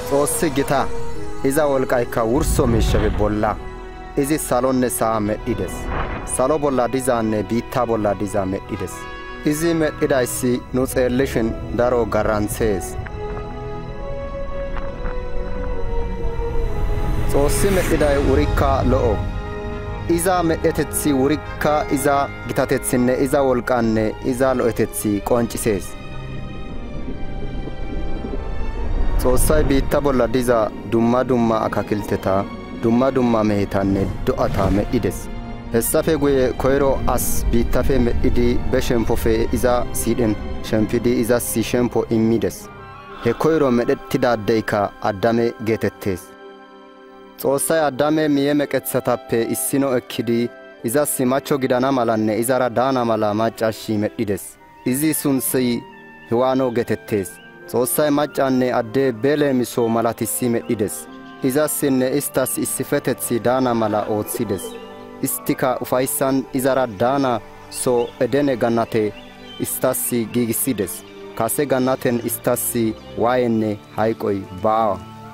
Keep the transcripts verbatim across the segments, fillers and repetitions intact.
Xoossi gita iza wolqaykka wurso miishshappe bolla izi salonne sa'a medhides salo bolla dizanne biitta bolla diza medhides izi medhidayssi nu xeellishin daro garanthees Xoossi medhiday wurikka lo'o iza medhetethi wurikka iza gitatethinne iza wolqanne iza lo'etethi qoncisees Xoossay biitta bolla diza dumma dumma akakilteta dumma dumma mehetanne do'ata medhides hessafe guye koyro as biittafe medhidi be shempofe iza siidhen shempidi izas shempo immides he koyro medhettidaadeyka Addame geetettees Xoossay Addame miye meqethatappe issino ekkidi izas macho gidana malanne izara daana mala maccashi medhides izi sunthi Hiwaano geetettees Xoossay maccanne adde beleemiso malatissi medhides izassinne istas issifetethi daana mala ooththides istika ufayssan izara daana so Edene gannate istas giigissides kase gannaten istas waayenne hayqoy baawa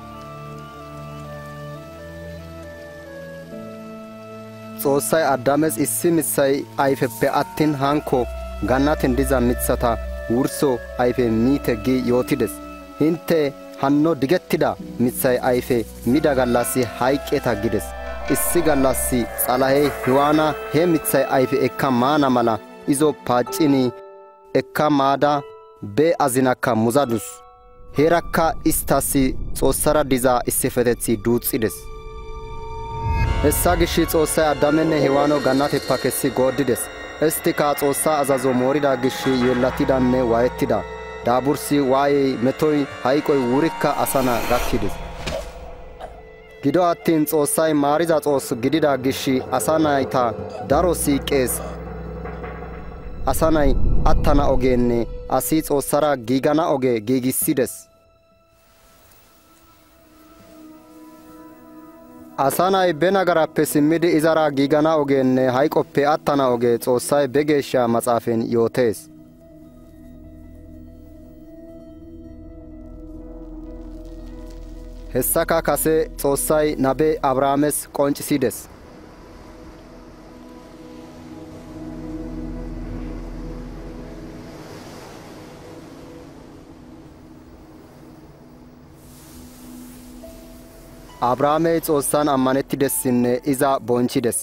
Xoossay Addames issi mithay ayfeppe attin hanko gannaten diza mithata wurso ayfe miite gi yootides hinte hanno digettida mithay ayfe mida gallassi hayqqeta gides issi gallassi Xalahey Hiwaana he mithay ayfe ekka maana mala izo paaccini ekka maada be azinakka muzadus heerakka istas Xoossara diza issifetethi duuxides hessa gishi Xoossay Addamenne Hiwaano gannateppe kessi gooddides istika Xoossa azazo moorida gishi yeellatidanne waayettida daabursi waayey metoy hayqoy wurikka asana gakkides gido attin Xoossay maariza Xoos gidida gishi asa nayta daro siiqees asa nay attana ogenne asi Xoossara giigana oge giigissides asa nay be nagarappe simmidi izara giigana ogenne hayqoppe attana oge Xoossay be geeshsha maxaafen yootees hessaka kase Xoossay nabe Abrahaames qonccisides Abrahaamey Xoossan ammanettidessinne iza bonchides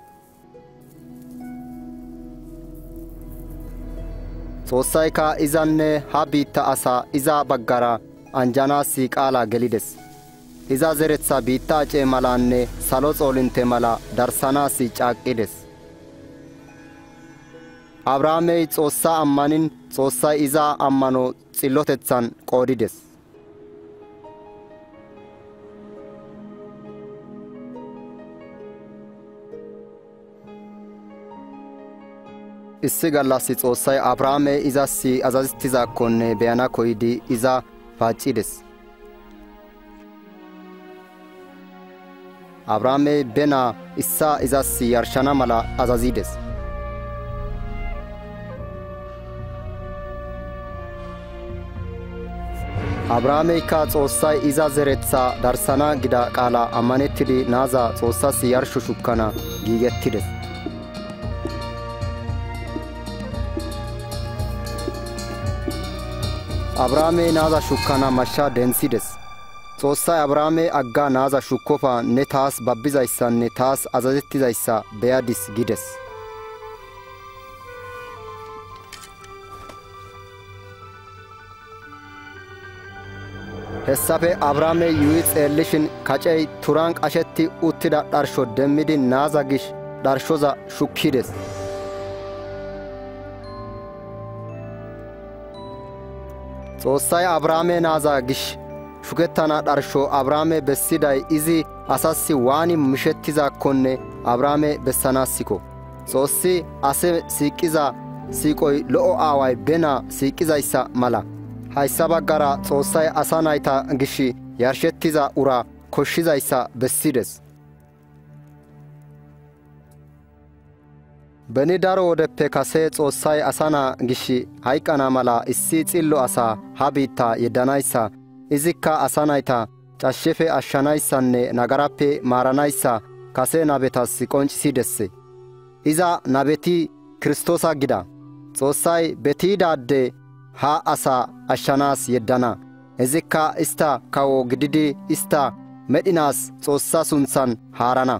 Xoossayka izanne ha biitta asa iza baggara anjanaassi qaala gelides iza zeretha biitta acee malanne salo xoolinte mala darsanaassi caaqqides Abrahaamey Xoossa ammanin Xoossay iza ammano xillotethan qoodides issi gallassi Xoossay Abrahaame izas azazettizaakkonne beyana koyidi iza paaccides Abrahaamey bena issa izas yarshana mala azazides Abrahaameykka Xoossay iza zeretha darsana gida qaala ammanettidi naaza Xoossas yarsho shukkana giigettides Abrahaamey naaza shukkana mashsha densides Xoossay Abrahaame agga naaza shukkofa ne taas babbizayssanne taas azazettizayssa beyadis gides hessafe Abrahaamey yuuyi xeellishin kacey turan qashetti uttida dharsho demmidi naaza gish dharshoza shukkides Xoossay Abrahaame naaza gish shukettana dharsho Abrahaame bessiday izi asassi waani mishettizaakkonne Abrahaame bessanaassiko Xoossi ase siiqiza siiqoy lo'o aaway bena siiqizayssa mala hayssa baggara Xoossay asa nayta gish yarshettiza ura koshshizayssa bessides Beni daro wodeppe kase Xoossay asa naa gish hayqqana mala issi xillo asa ha biitta yeddanayssa izikka asa nayta cashshefe ashshanayssanne nagarappe maaranayssa kase nabetas qonccisides. Iza nabeti Kirstoosa gida. Xoossay betiidaade ha asa ashshanaas yeddana. Izikka ista kawo gididi ista medhinaas Xoossa sunthan haarana.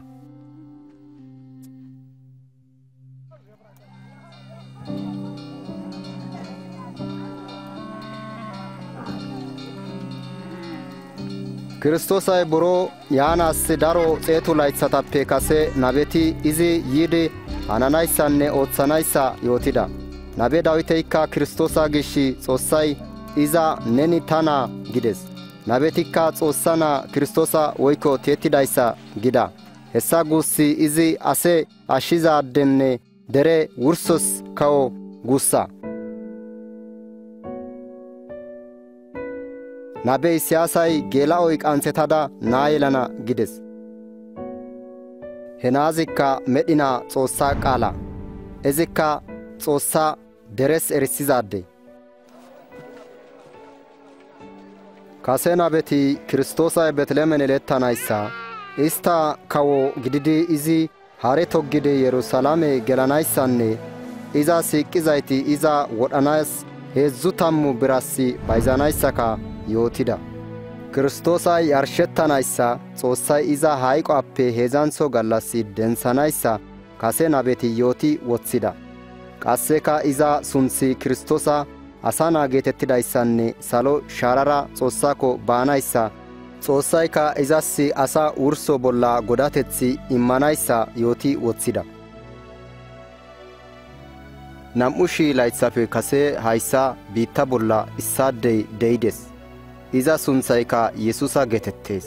Kirstoosay buro yaanaas daro xeetu laythatappe kase nabeti izi yiidi hananayssanne oothanayssa yootida. Nabe Dawiteykka Kirstoosa gishi Xoossay iza neni ta naa gides. Nabetikka Xoossa naa Kirstoosa woykko tiyettidayssa gida. Hessa guussi izi ase ashshizaadenne dere wursos kawo guussa. Nabe Isiyaasay geela7oy qanththetada naa yelana gides. He naazikka medhina Xoossa qaala. Izikka Xoossa deres erisizaade. Kase nabeti Kirstoosay Beetelemen yelettanayssa, ista kawo gididi izi hare toggidi Yerusalaame gelanayssanne iza siiqizayti iza wodhanaas heedzdzu tammu birassi bayzanayssaka yootida. Kirstoosay yarshettanayssa, Xoossay iza hayqoappe heedzdzantho gallassi denthanayssa kase nabeti yooti woththida. Qasseka iza sunththi Kirstoosa asa naa geetettidayssanne salo shaarara Xoossako baanayssa, Xoossayka izas asa wurso bolla godateththi immanayssa yooti woththida. Nam7u shii laythafe kase hayssa biitta bolla issaadey deydes. Iza sunthayka Yesusa geetettees.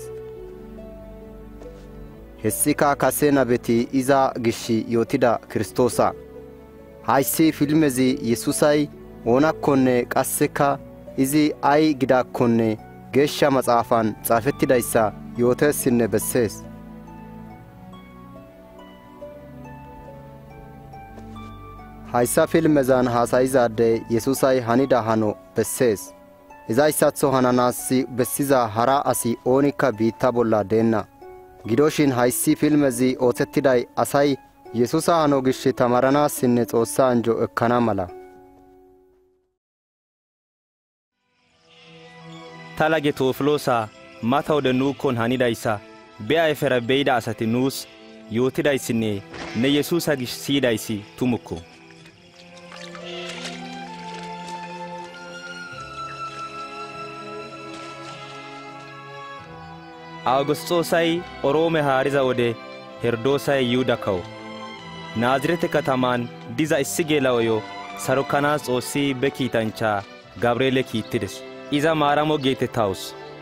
Hessika kase nabeti iza gishi yootida Kirstoosa. Hayssi filmezi Yesusay oonakkonne qasseka izi ay gidaakkonne geeshsha maxaafan xaafettidayssa yooteessinne bessees. Hayssa filmezan haasayizaadey Yesusay hanida hano bessees. Izayssatho hananaas bessiza hara asi oonikka biitta bolla deenna. Gidoshin hayssi filmezi oothettiday asay Yesusa hano gish tamaranaassinne Xoossa anjo ekkana mala. Ta lage Toofiloosa mata wode nuukkon hanidayssa be ayfera beyida asati nuus yootidayssinne ne Yesusa gish siyidayssi tumukko. Awugusxoosay Oroome haariza wode Herdoosay Yuhuda kawo. Naazirete katamaan diza issi geela7oyo sarokkanaas Xoossi be kiitanchchaa Gabreele kiittides. Iza Maaramo geetettawus.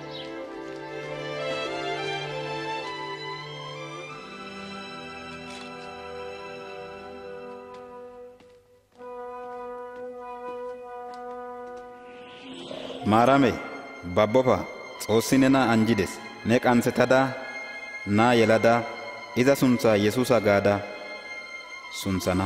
Maarame, babbofa, Xoossi nena anjides. Ne qansetada naa yelada iza sunthaa Yesusa gaada sunthana.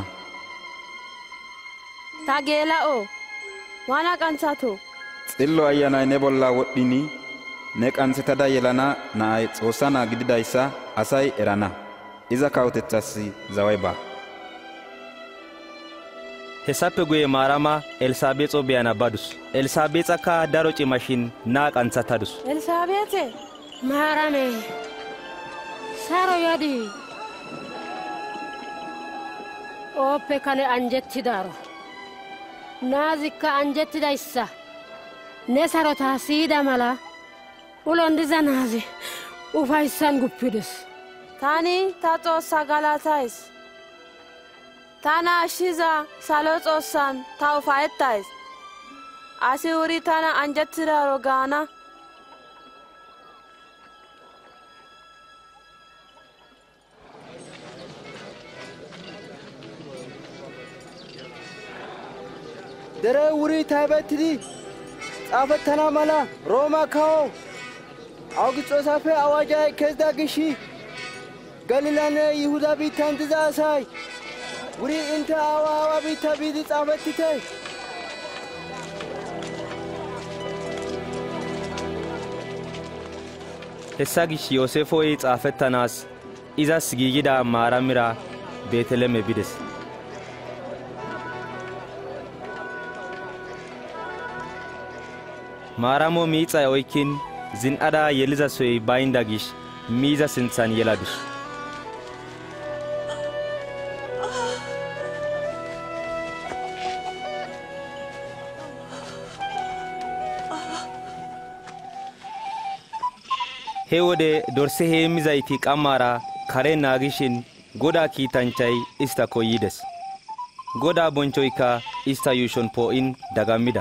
Ta geela7o waana qanthato? Xillo Ayyanay ne bolla wodhdhini ne qansetada yelana naay Xoossa naa gididayssa asay erana. Iza kawoteththas zaway ba. Hessappe guye Maarama Elsaabeexo beyana badus. Elsaabeexakka daro cimashin naa qanthatadus. Elsaabeexe Maarame saro yadi ooppe kane anjettidaaro. Naazikka anjettidayssa ne sarotaa siyida mala ulon diza naazi ufayssan guppides. Tani ta Xoossa galatays. Tana ashshiza salo Xoossan ta ufayettays. Asi wuri tana anjettidaaro gaana. Dere wuri taybettidi xaafettana mala Rooma kawo Awugusxoosappe awaajay kezida gishi Galiilanne Yihuda biittan diza asay wuri intte awa awa biitta biidi xaafettite. hessa gish Yoosefoy xaafettanaas izas giigida Maaramira Beeteleme bides. Maaramo miixay oykkin zin7ada yelizasoy baynda gish miiza sinthan yeladus. He wode dorse heemmizayti qammaara kare naagishin Godaa kiitanchay istako yides. Godaa bonchoyka ista yuushon poo'in dagammida.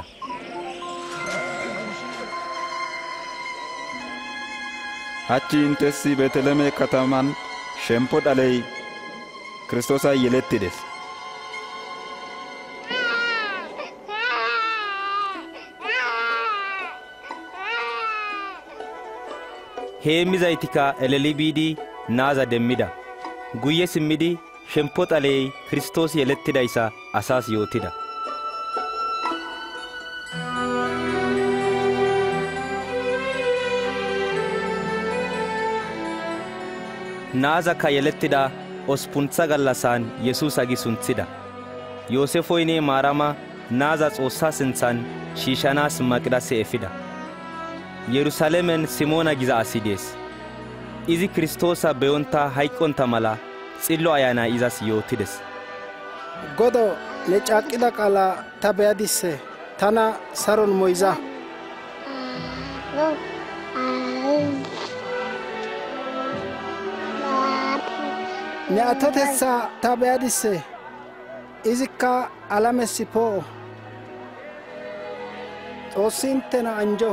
Hachi intessi Beeteleme kataman shemppo dhaley Kiristoosa yelettides. Heemmizaytika eleli biidi naaza demmida. Guyye simmidi shemppo dhaley Kiristoos yelettidaysa asaas yootida. Naazakka yelettida ospuntha gallassan Yesuusa gi sunthida. Yoosefoynne Maarama naaza Xoossaa sinthan shiishanaas Maqdase efida. Yerusaalemen Simoona giza asi dees. Izi Kiristoosa beyonta hayqqonta mala xillo ayaana izas yootides. Godo ne caaqqida qaala ta beyadisse tana saron moyza. Ne atotessa ta beyadisse izikka alamessi poo'o. Xoossi inttena anjo.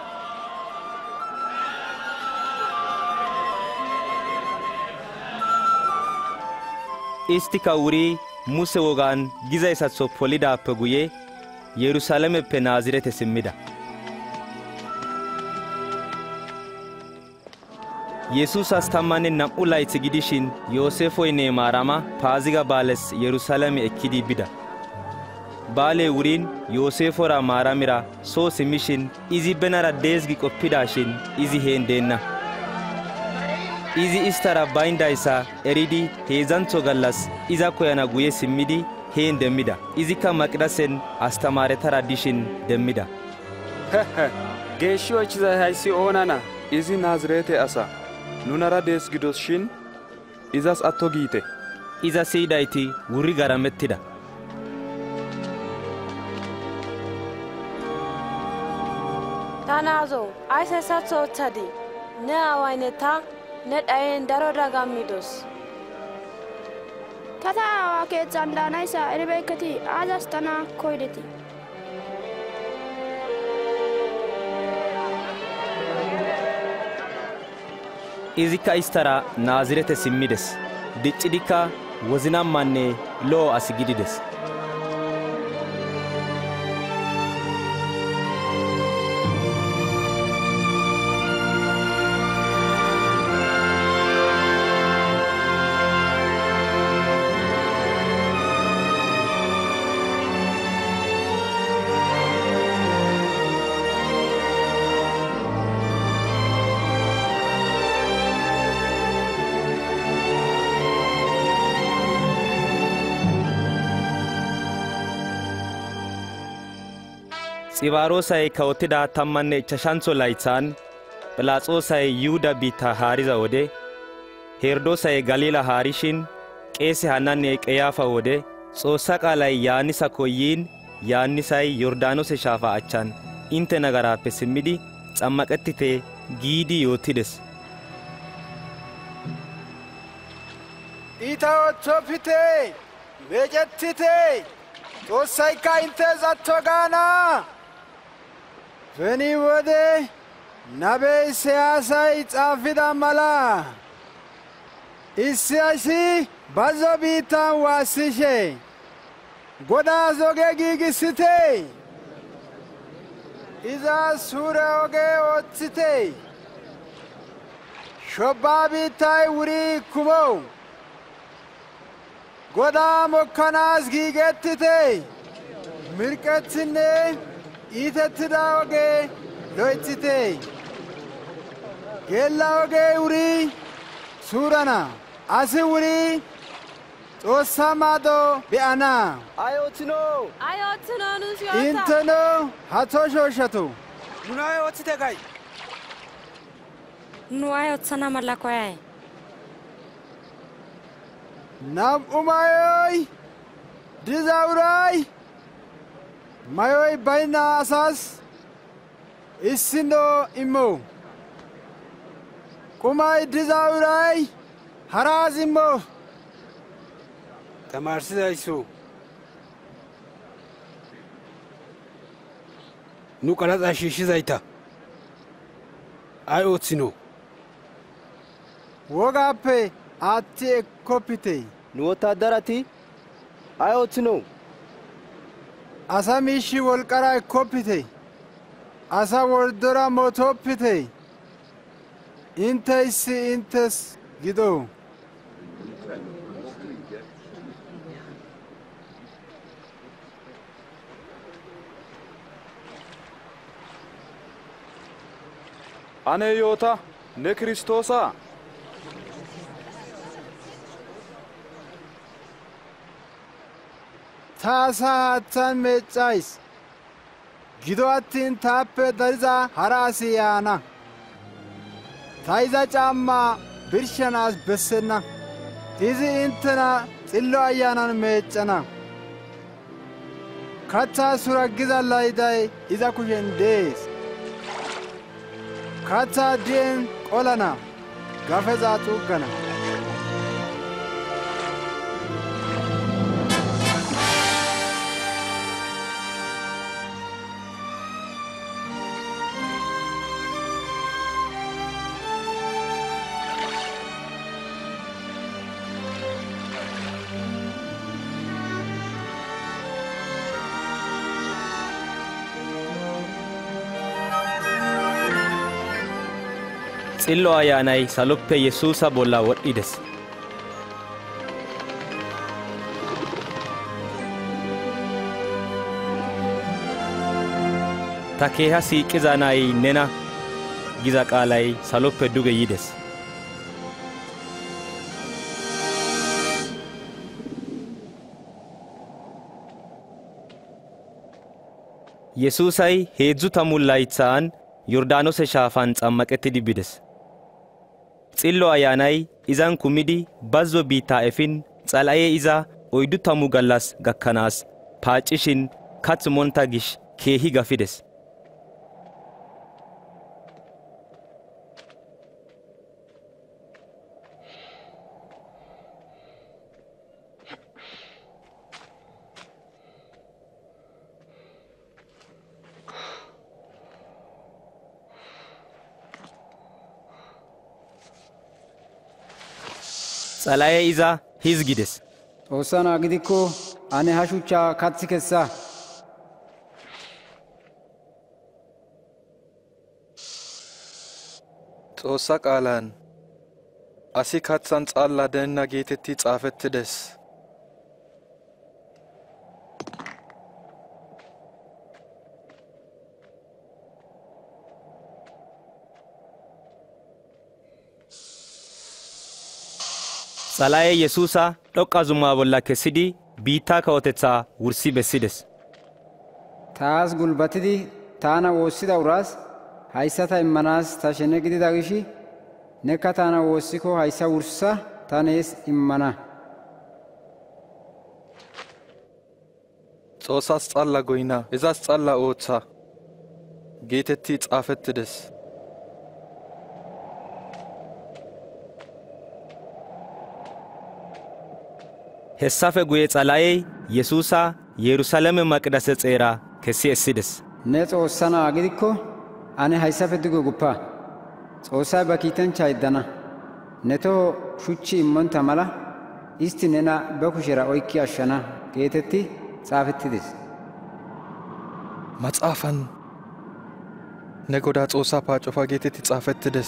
Istika wuri Muse wogaan gizayssatho polidaappe guye Yerusaalemeppe Naazirete simmida. Yesuusas tammanne nam7u laythi gidishin Yoosefoynne Maarama Paaziga baales Yerusaaleme ekkidi bida. Baalee wuriin Yoosefora Maaramira soo simmishin izi benara dees gi qoppidaashin izi heen deenna. Izi istara bayndaysa eridi heezantho gallas iza koyana guye simmidi heen demmida. Izikka Maqdasen astamaaretara dishin demmida. Geeshshi oychizay hayssi oonana? Izi Naazirete asa. Nunara dees gidos shin izas atto giite. Iza siyidayti wuri garamettida. Ta naazo ays hessatho ooththadii? Ne aawaynne ta ne dhayen daro dagammidos. Tata aawa keethan daanaysa eribeekketi aazas tana koydeti? Izikka istara Naazirete simmides. Diccidikka wozinammanne lo'o asi gidides. Xibaroosay kawotida tammanne ichashantho laythan Phiilaaxoosay Yihuda biittaa haariza wode Herdoosay Galiila haarishin qeese Haannanne Qeyaafa wode Xoossaa qaalay Yohannisakko yiin Yohannisay Yordaanose shaafaa achchan intte nagaraappe simmidi xammaqettite giidi yootides. Iita ooththofite, meecettite, Xoossaykka inttes atto gaana. Beni wode nabe Isayaasay xaafida mala issi asi bazzo biittan waassishe Godaas oge giigissite, izas suure oge ooththite, shobbaa biittay wuri kumo, Godaa mokkanaas giigettite, mirqethinne iitettida oge loythite. geella ogee wuri suurana asi wuri xoossaa maado be'ana. Ay oothinoo? Ay oothinoo nuus yoota. Inteno hatoo shooshato. Nuna ay oothite gay? Nu ay oothana mala koyay? Nam'u mayoy diza uray mayoy bayna asas issino immo. Qumay diza uray haraas immo. Tamaarsizaysu nu qaraxa shiishizayta ay oothino? Wogaappe aatti ekkopite. Nu wotaadarati ay oothino? Asa miishshi wolqara ekkopite. Asa wordora mootoppite. Inte issi intes gido. ane yoota ne Kiristoosaa? Ta asaa haathan meeccays. Gido attin taappe dariza hara asi yaana. Ta iza caammaa birshanaas bessenna. Izi intena xillo ayyaanan meeccana. Kathaa suraggiza layday iza kushen dees. Kathaa di'en qolana. Gafezaa xuuggana. Xillo Ayyaanay saloppe Yesuusa bolla wodhdhides. Ta keeha siiqiza na'ay nena giza qaalay saloppe duge yides. Yesuusay heedzu tammu laythaan Yordaanose shaafan xammaqettidi bides. Xillo Ayyaanay izan kumidi bazzo biittaa efin Xalahee iza oyddu tammu gallas gakkanaas paacishin kath monta gish keehi gafides. Xalahee iza hizgides. Xoossaa naa gidikko ane ha shuchchaa kathi kessa. Xoossa qaalan asi kathan xalla denna geetetti xaafettides. Xalahee Yesuusa dhoqqa zumaa bolla kessidi biittaa kawotetsaa wursi bessides. Taas gulbatidi taana woossida uraas hayssa ta immanaas ta shene gidida gishi nekka taana woossiko hayssa wursa ta nees immana. Xoossaas xalla goyna izas xalla ootha geetetti xaafettides. Hessafe guye Xalahee Yesuusa Yerusaalame maqdase xeeraa kessi essides. Ne Xoossa na'aa gidikko ane hayssafe duge guppa. Xoossay ba kiitanchchaa yeddana. Ne toho shuchchi immonta mala isti nena ba kushera oykki ashshana geetetti xaafettides. Maxaafan ne Godaa Xoossaa paacofa geetetti xaafettides.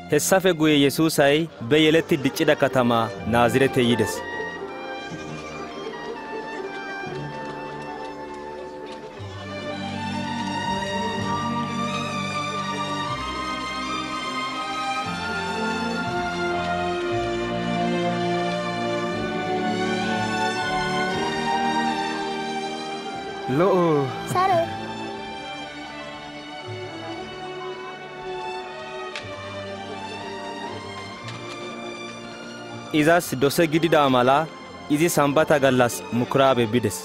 hessafe guye yesuusay be yeletti diccida katama naazirete yides. Lo'o. Sare. izas dose gidida mala izi sambata gallas mukuraabe bides.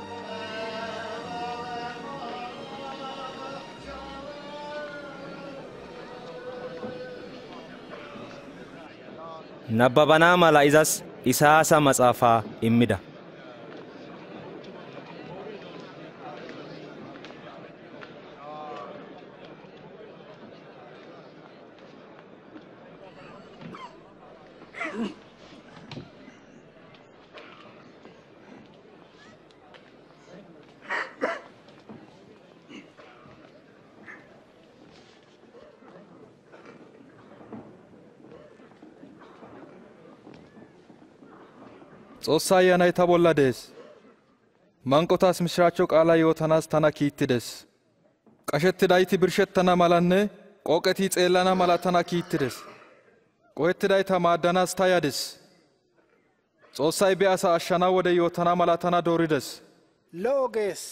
nabbabana mala izas Isayaasa maxaafaa immida. Xoossaa ayyaanay ta bolla dees. Manqotaas mishiraachcho qaala yootanaas tana kiittides. Qashettidayti birshettana malanne qooqetii xeellana mala tana kiittides. Qohettidayta maaddanaas ta yadis. Xoossay be asaa ashshana wode yootana mala tana doorides. Lo'o gees.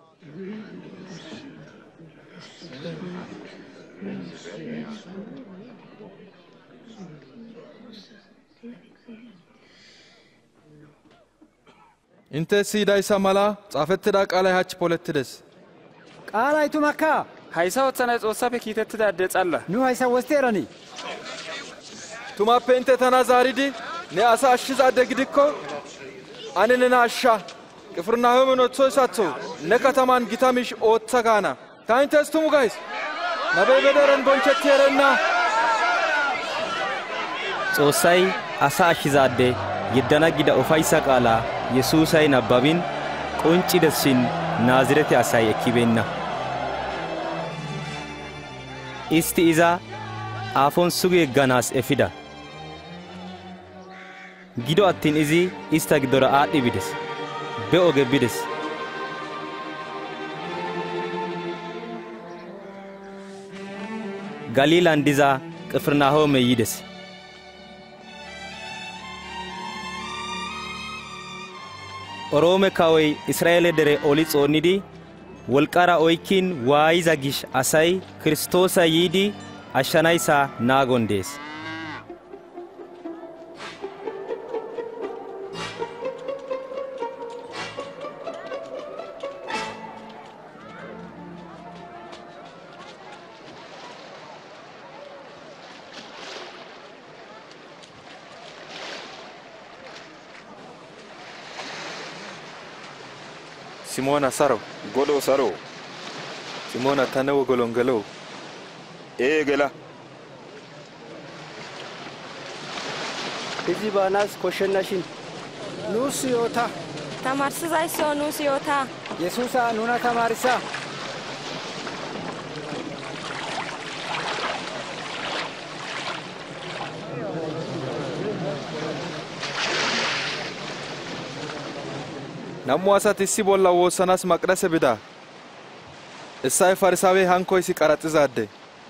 Inte siidaysa mala xaafettida qaalay hachchi polettides. Qaalay tumakka. Haysa oothanay Xoossafe kiitettida adde xalla. Nu haysa wosti erani. Tumappe inte tana zaaridi ne asa ashshizaade gidikko ani nena ashsha. Qifirnahoomen ooththoysatho ne kataman gita miish ooththa gaana. Ta intes tumu gays. Nabee bederen bonchetti erenna. Xoossay asa ashshizaade yeddana gida ufayssa qaalaa yesuusay nabbabin qonccides shin naazirete asay ekkibeenna. Isti iza aafon sugi yegganaas efida. Gido attin izi ista giddora aadhdhi bides. Be oge bides. Galiilan diza Qifirnahoome yides. Oroome kawoy Israa'eele dere oli xoonidi wolqara oykkin waayiza gish asay Kiristoosa yiidi ashshanaysa naagon dees. Simona Saro. Godo Saro. Simona Tanewo Golongelo. Ee gela. Izi baanas koshennashin. Nuus yoota. Tamarsizayso nuus yoota. Yesuusa nuna tamarisa. Nammu asati issi bolla woossanas maqdase bida. Issay Farisaawee hankoysi qaraxizaadde.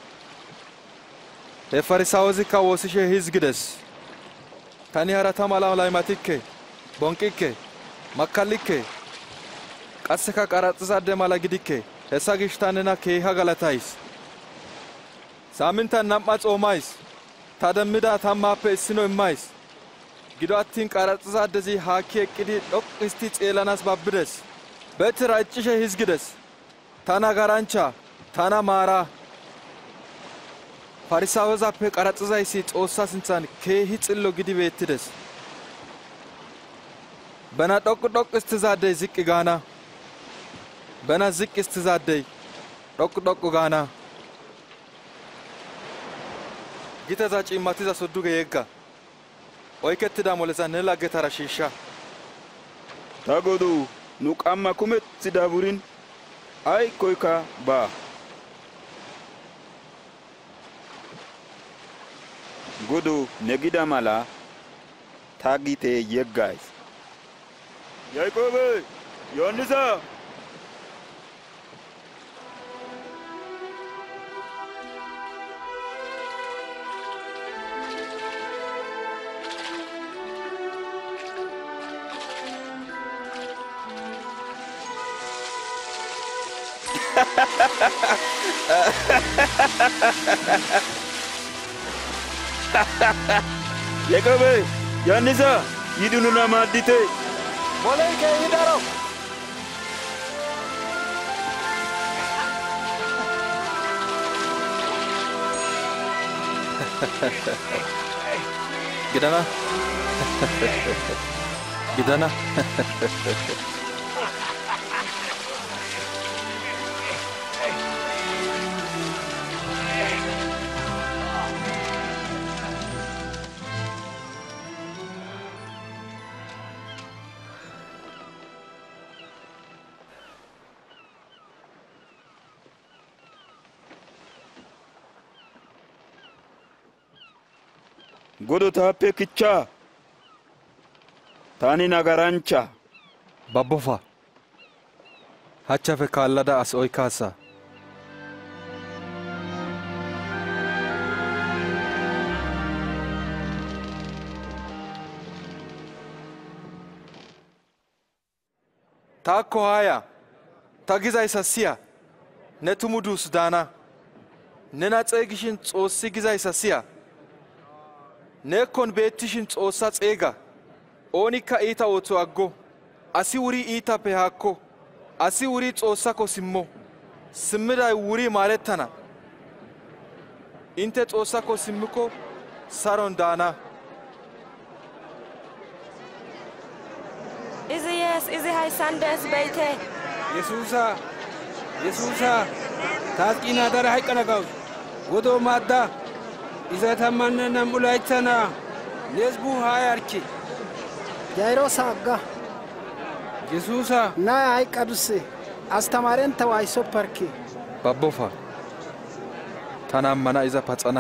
He Farisaawezikka woossishe hizgides. Tani harata mala laymatikke, bonqikke, makkallikke, qasseka qaraxizaadde mala gidikke. Hessa gish ta nena keeha galatays. Saamintan nam"a xoomays. Ta demmida tammaappe issino immays. Gido attin qaraxizaadezi haakki eqqidi dhoqqu histi xeelanas babbides. Betira iccishe hizgides. Tana garancha, tana maara. Farisaawezappe qaraxizayssi Xoossa sinthan keehi xillo gidi beettides. Bena dhoqqu dhoqqu histizaadey ziqqi gaana. Bena ziqqi histizaadey dhoqqu dhoqqu gaana. Gitaza cimmatiza sodduge yegga. Oykettida moleza ne laggetara shiishsha. Ta goduu nu qamma kumetti daaburin aykkoyka baa. godo ne gida mala ta gite yeggays. Yaaqoobe, Yohannisa. Yaaqoobe, Yohannisa, yidunu na maaddite. Bolee kee hidharo. Gidana. Gidana. Godo taappe kichaa. Taani nagarancha. Babbofa. Hachafe kaallada as oykaasa. Taakko haaya. Ta gizayssa siya. Ne tumu duus daana. Nena xeegishin Xoossi gizayssa siya. Neekkon beettishin Xoossa xeega. Oonikka iita ootho aggo. Asi wuri iitappe haakko. Asi wuri Xoossako simmo. Simmiday wuri maalettana. Inte Xoossako simmiko saron daana. Izi yees, izi hayssan dees beeyte. Yesuusa, Yesuusa, taas qiinaa dara hayqqana gawus. Godoo maaddaa. Iza tammanne nam'u laythana nees buu haa yarki. Jairoosa agga. Yesuusa. Naya hayqqadusse. Astamaarenta waayissopparki. Babbofa. Tana ammana iza paxana.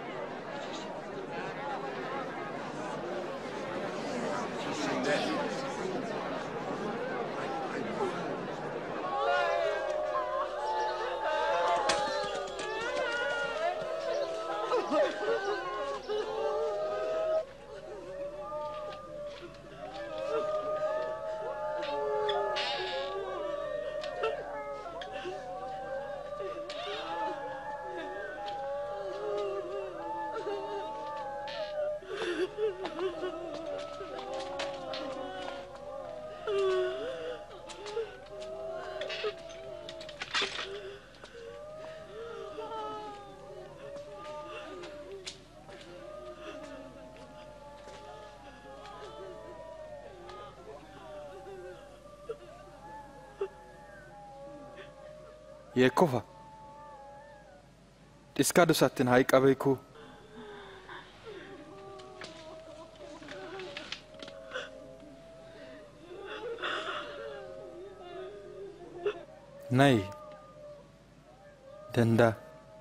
Yeekkofa. Dhiska dusattin hayqa beekuu. Nay. Dandaa.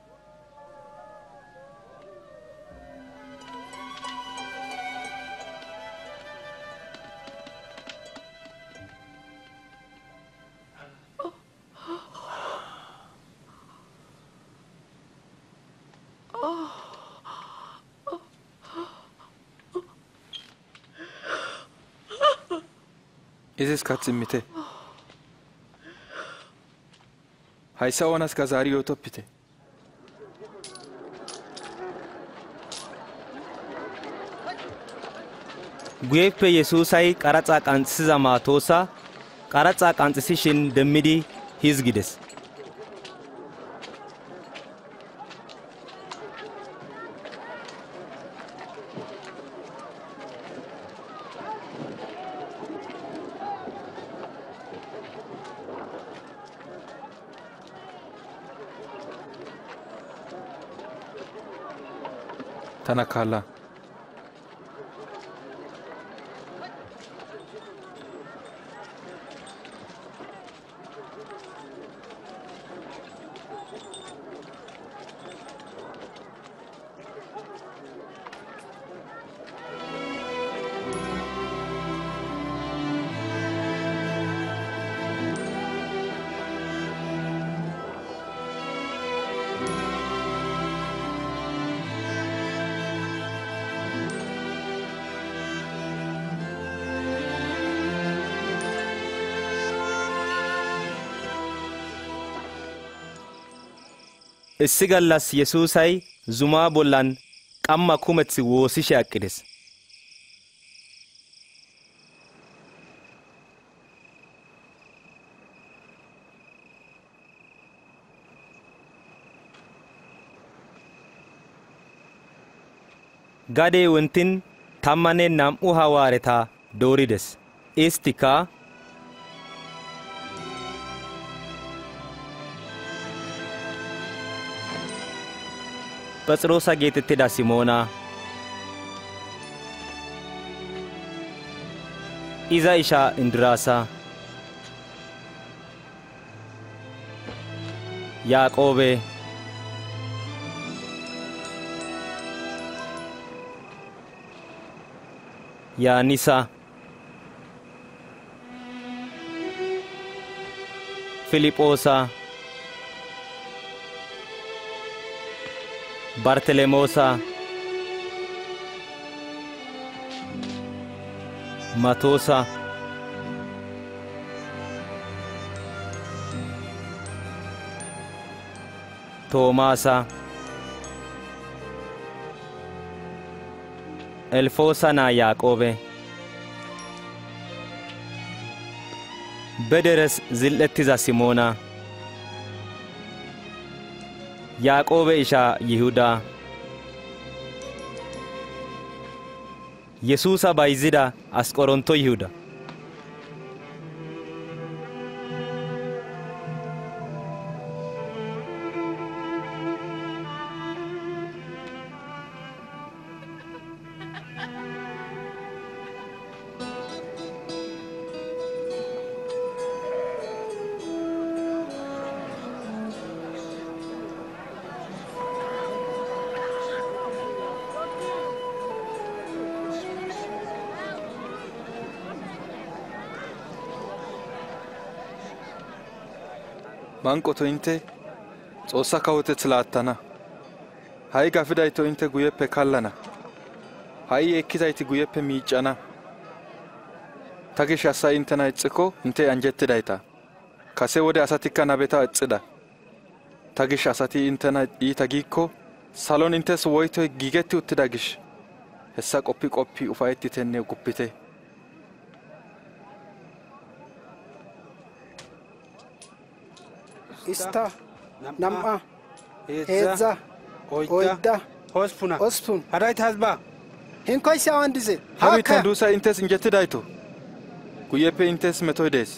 Izis katsimmite. Hayssa oonas gazaari yootoppite. Guyeppe Yesuusay qaraxaa qanxisiza maatoosa qaraxaa qanxisishin demmidi hizgides. Tana kaala. issi gallas yesuusay zumaa bollan qamma kumeth woosishe aqides. Gadee wontin tammanne nam'u hawaareta doorides. Istika Phexrosa geetettida Simoona, iza ishaa Indiraasa, Yaaqoobe, Yaanisa, Filiphoosa, Bartelemoosa, Matoosa, Toomaasa, Elfoosa naa Yaaqoobe, Bederes zil'ettiza Simoona, Yaaqoobe ishaa Yihudaa, Yesuusa bayzida Asqoronto Yihuda. Manqoto inte Xoossa kawoteth laattana. Ha'i gafidayto inte guyeppe kallana. Ha'i ekkizayti guyeppe miicana. Ta gish asay intena ixxiko inte anjettidayta. Kase wode asatikka nabeta ixxida. Ta gish asati intena iita giikko salon intes woytoy giigetti uttida gish hessa qoppi qoppi ufayettitenne guppite. Ista, nam'a, heedza, oydda, hospuna, hospun. Hadayt hasba. Hinkoysi awan dize. Habitan duusa intes injettidayto. Guyeppe intes metoy dees.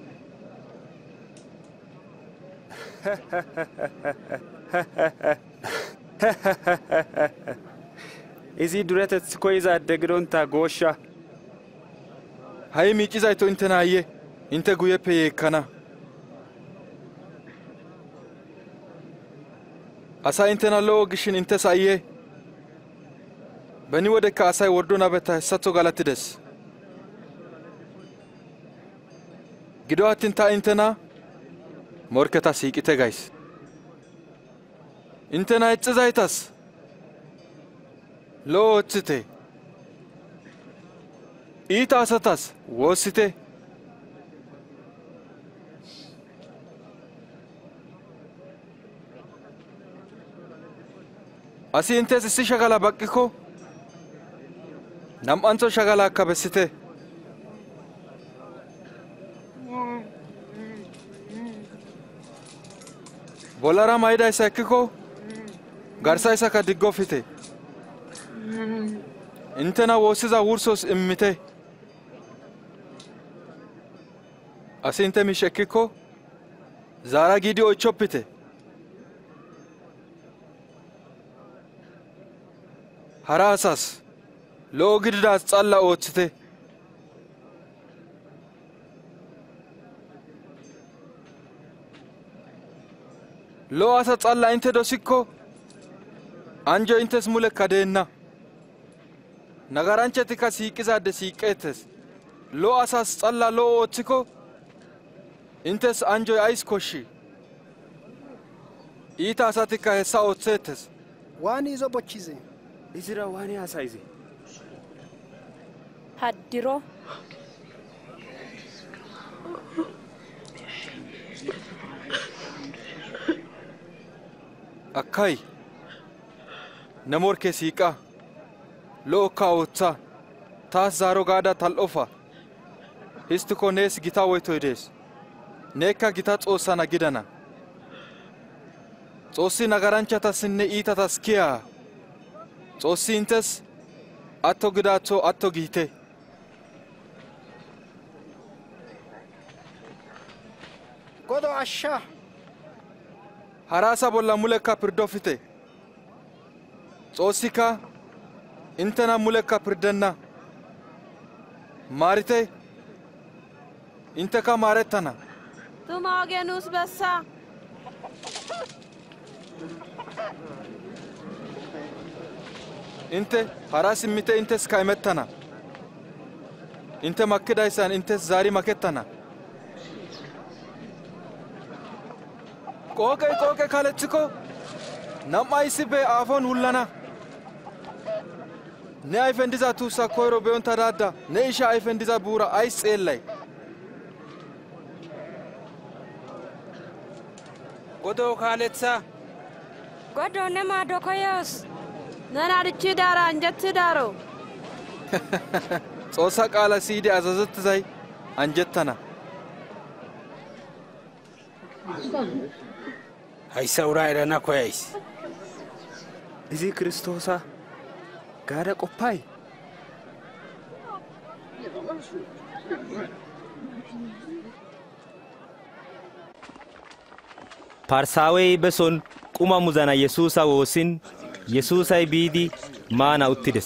Izi dureteth koyizaade gidonta goosha. Ha'i miicizayto intena ayye. Inte guyeppe yeekkana. Asa intena lo'o gishin intes ayye. Beni wodekka asay wordo nabeta hessatho galattides. Gido attin ta intena morketa siiqite gays. Intena ixxizaytas lo'o ooththite. Iita asatas woossite. Asi intes issi shagala baqqiko nam'antho shagala akka bessite. Bollara mayidaysa ekkiko garsaysaka diggofite. Intena woossiza wursos immite. Asi inte miish ekkiko zaara giidi oychoppite. Hara asas lo'o gididaas xalla ooththite. Lo'o asa xalla inte dosikko anjo intes mulekka deenna. Nagaranchatikka siiqizaade siiqeettes. Lo'o asas xalla lo'o ooththiko intes anjoy ays koshshi. Iita asatikka hessa ooththeettes. Waani izo bochize. Izira waani hasayize. Haddiro. akkay ne morkee siiqaa lo'okkaa oothaa taas zaaro gaada tal'ofa histiko nees gitaa woytoy dees neekka gitaa xoossana gidana xoossi nagaranchatassinne iitatas kiyaa xoossi intes atto gidaatho atto giite godo ashsha haraasa bolla mulekka pirdofite xoossika intena mulekka pirdenna maarite inteka maarettana tuma oge nuus bessa inte haraa simmite intes ka imettana inte makkidayssan intes zaari makettana qooqey qooqe kaleththiko nam"ay issippe aafon hullana ne ayfen diza tuussa koyro be'onta daadda ne isha ayfen diza buura ays xeellay godo kaaletha godo ne maado koyos nena dichchidaara anjettidaaro xoossa qaala siyidi azazettizay anjettana hayssa uraa erana koyays izi kiristoosa gaada qoppay parsaawey beson quma muzana yesuusa woosin yesuusay biidi maana uttides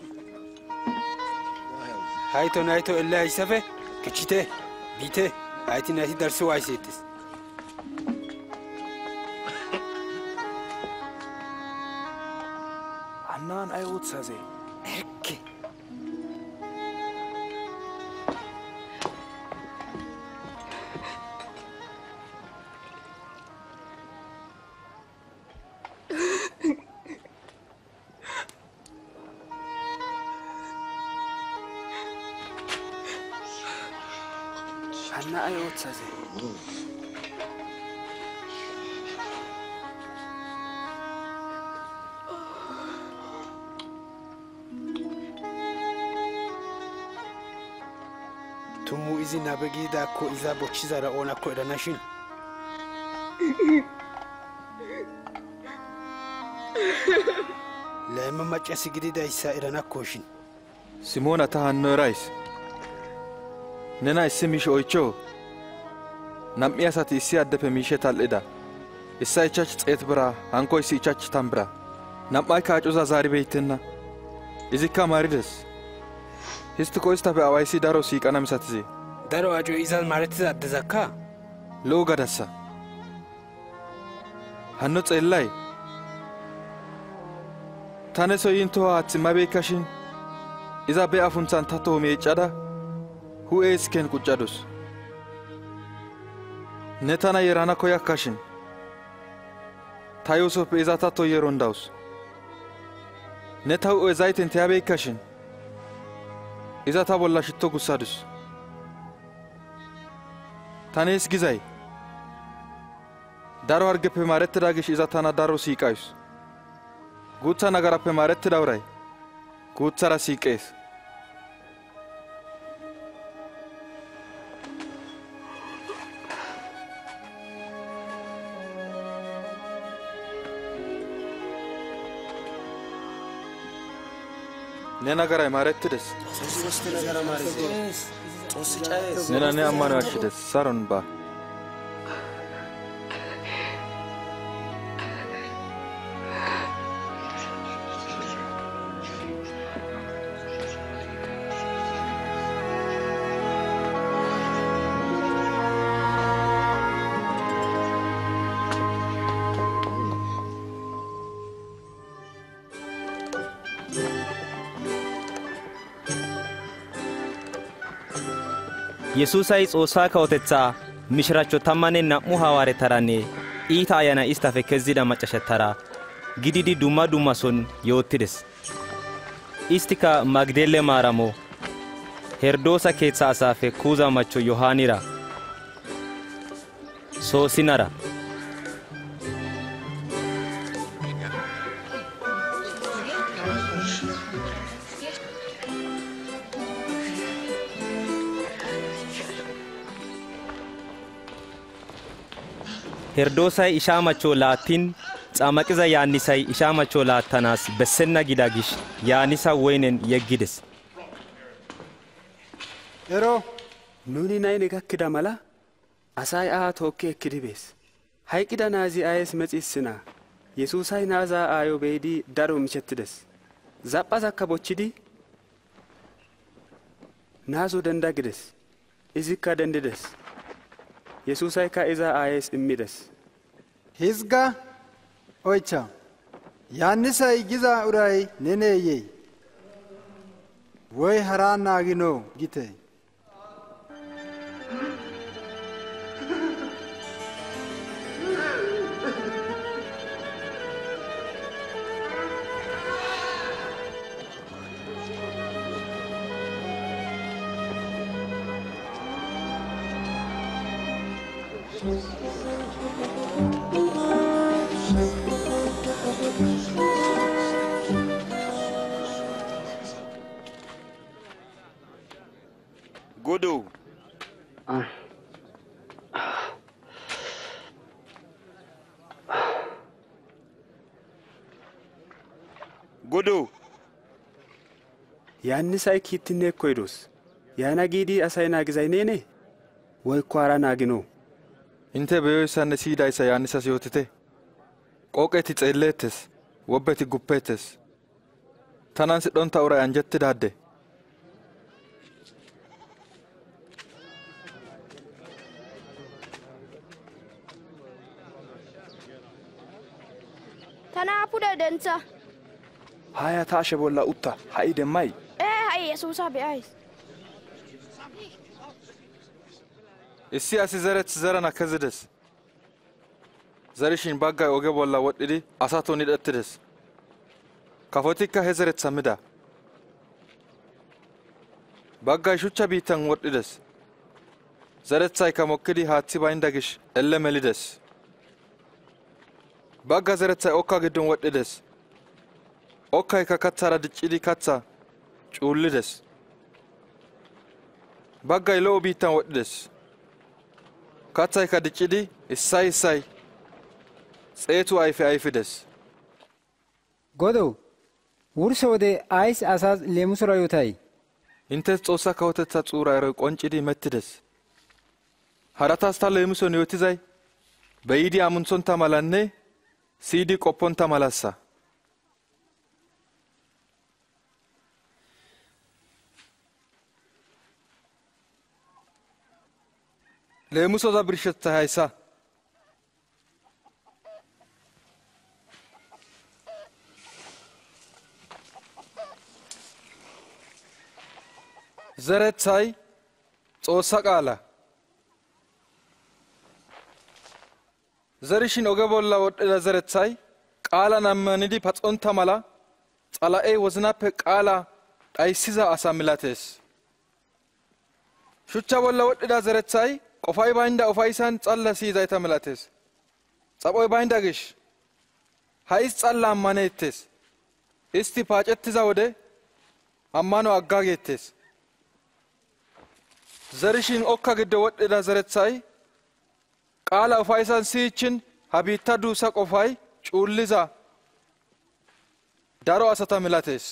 hayto nayto elle hayssafe kichchite biite hayti nayti darsi waayseettes hannaan ay ootsaze erkke hanna ay ootsaze tummu izi nabe giidaakko iza bochchizara oonakko eranashin leema maccasi gididayssa eranakkoshin simoona ta hanno erays nena issi miishe oychoo nam"i asati issi addeppe miishe tal"ida issa ichach xeet bira hankoyssi ichach tan bira nam"aykka acoza zaari beettenna izikka maarides histiko istafe awayssi daro siiqana misatize daro acoy izas maarettiza addezakka lo"o gadassa hanno xeellay tane soyin toho haathi mabeekkashin iza be afunthan ta toho meeccada hu'e isken quccadus ne tana yerana koyakkashin ta yoosoppe iza ta to yeron dawus ne ta hu'e zayten tiyabeekkashin iza ta bolla shitto gussadus ta nees gizay daro hargeppe maarettida gish iza tana daro siiqayus guutha nagarappe maarettida uray guuthara siiqees ne nagaray maarettides nena ne ammano ashshides saron ba yesuusay xoossaa kawotetsaa mishiraachcho tammanne nam"u hawaaretaranne iita ayana istafe kezida maccashatara gididi dumma dumma son yoottides istika magdeelle maaramo herdoosa keetha asaafe kuuza macho yohaanira soosinara herdoosay ishaa machoo laattin xaamaqiza yaannisay ishaa machoo laattanaas bessenna gida gish yaannisa woynen yeggides. Ero nuni nayne gakkida mala asay aha tookki ekkidi bees. Hayqqida naazi ayes mexissina yesuusay naazaa aayo be'idi daro mishettides. Zaphazakka bochchidi naazo denda gides. Izikka dendides. Yesuusaykka iza ayes immides. Hizga oycha yaannisay giza uray neneeyye woy haraa naagino gite. Godo. Ah. Godo. Yaannisay kiittinne koydos. Yaana giidi asay naagizay neene woykko hara naagino. Inte beyoyssanne siyidayssa yaannisas yootite. Qooqeeti xeelleettes, wobbeti guppeettes. Tanan sidhonta uray anjettidaadde. Tanaa pude densa. Haya taashe bolla utta ha'i demmay. Ee ha'i Yesuusa be'ays. Issi asi zereth zerana kezides. Zerishin baggay oge bolla wodhdhidi asaton hidhettides. Kafotikka he zeretha mida. Baggay shuchcha biittan wodhdhides. Zerethayka mokkidi haaththi baynda gish elle melides. Bagga zerethay okka giddon wodhdhides. Okkayka kathara diccidi katha cuullides. Baggay lo'o biittan wodhdhides. Kathayka diccidi issay issay xeetu ayfe ayfides. Godo wurso wode ays asas leemusora yootay? Intes Xoossa kawotetha xuura eroy qoncidi imettides. Haratas ta leemison yootizay be'idi amunthonta malanne siyidi qopponta malassa. Leemusoza birshethay hayssa. Zerethay Xoossa qaala. Zerishin oge bolla wodhdhida zerethay qaalan ammanidi paxonta mala xala'ey wozinappe qaala dhayssiza asa milatees. Shuchcha bolla wodhdhida zerethay qofay baynda ufaysan xalla siyizayta milatees. Xaphoy baynda gish ha'is xalla ammaneettes. Isti paacettiza wode ammano aggaageettes. Zerishin okka giddo wodhdhida zerethay qaala ufaysan siyichin ha biitta duusa qofay cuulliza daro asata milatees.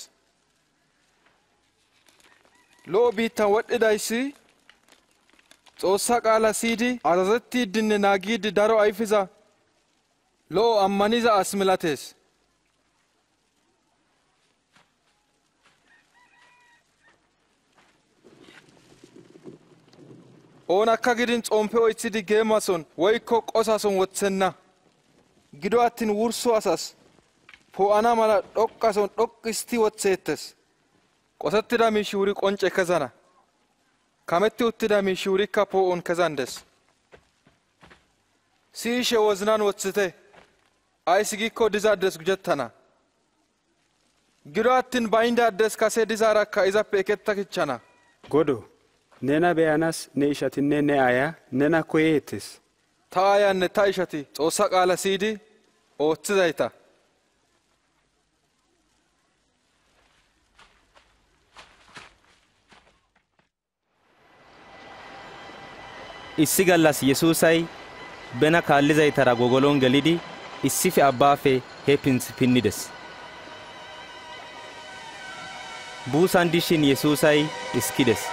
Lo'o biittan wodhdhidayssi Xoossa qaala siyidi azazettiiddinne naagiiddi daro ayfiza lo'o ammaniza as milatees. Oonakka gidin xompe oythidi geemason woykko qosason wothenna. Gido attin wurso asas poo'ana mala dhoqqason dhoqqisti wotheettes. Qosettida miishi wuri qonce kezana. Kametti uttida miishi wurikka poo'on kezandes. Siyishe wozinan woththite. Ays giikko dizaaddes gujettana. Gido attin bayndaaddes kase dizaarakka izappe eketta kichchana. Godo nena be'anas ne ishatinne ne aaya nena koyeettes. Ta aayanne ta ishati Xoossa qaala siyidi ooththizayta. Issi gallas Yesuusay bena kaallizaytara gogolon gelidi issife abbaafe he pinthi pinnides. buusan dishin yesuusay dhiskides.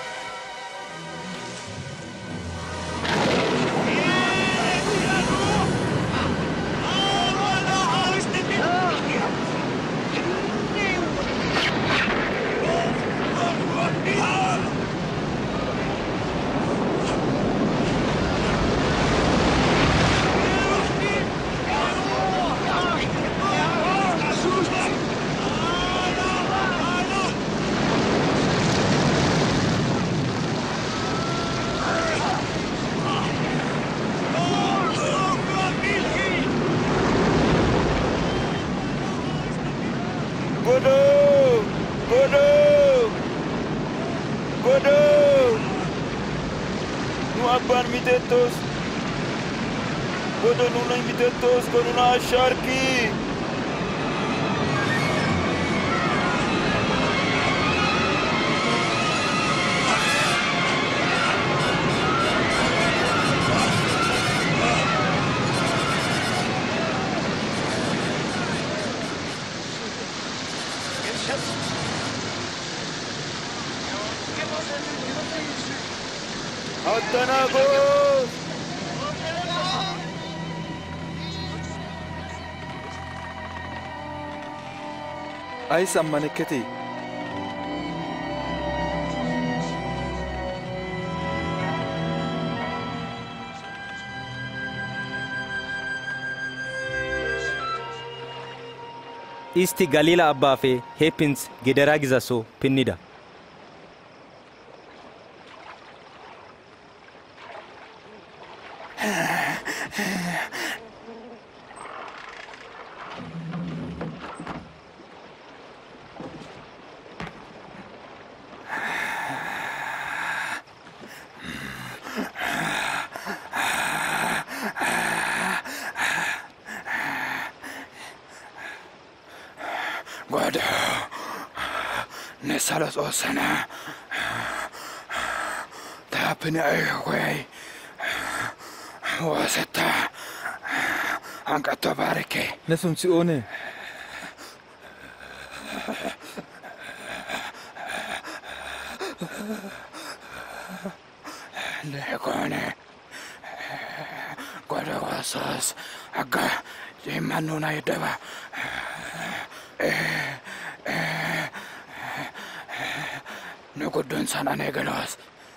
Mitetos, godo nuna mitetos con una sharki. Atanagos! Ay sammanekketi. Isti Galila abbaafe heepins gideraa gizaso pinnida. God, nesalos osana. Tapene aywe. Waseta. Angato bareke. Nesun si one. Legone. God wasas. Aga. Imanuna ideva. Nugudun sana negelos.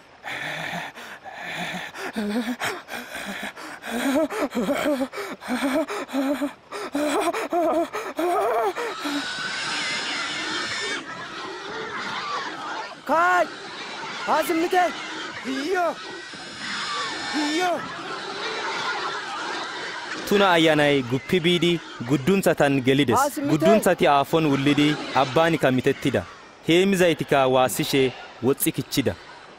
Kai! Azimite! Hiyo! Hiyo! Tuna ayyaanay guppi biidi guddunsatan gelides. Guddunsati aafon wullidi abbaani kamitettida. Heemizaytika waasishee woxxi kichida.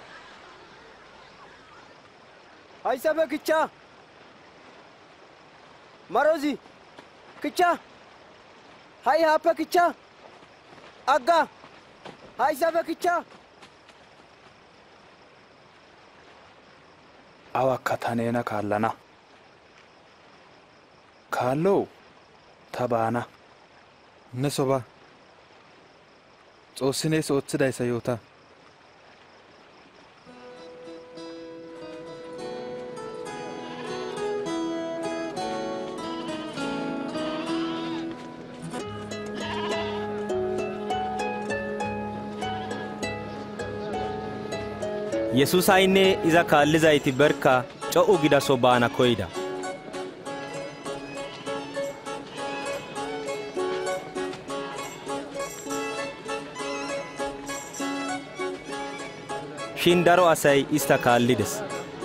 Haysabe kicha! Marozi! Kicha! Hay hape kicha! Agga! Haysabe kicha! Awakka taneena kaallana. Kaalloo tabaana. Ne soba. Xoossinee oothidaysa yoota. Yesuusayinne iza kaallizayti berka co'u gida so baana koyda. Shin daro asay ista kaallides.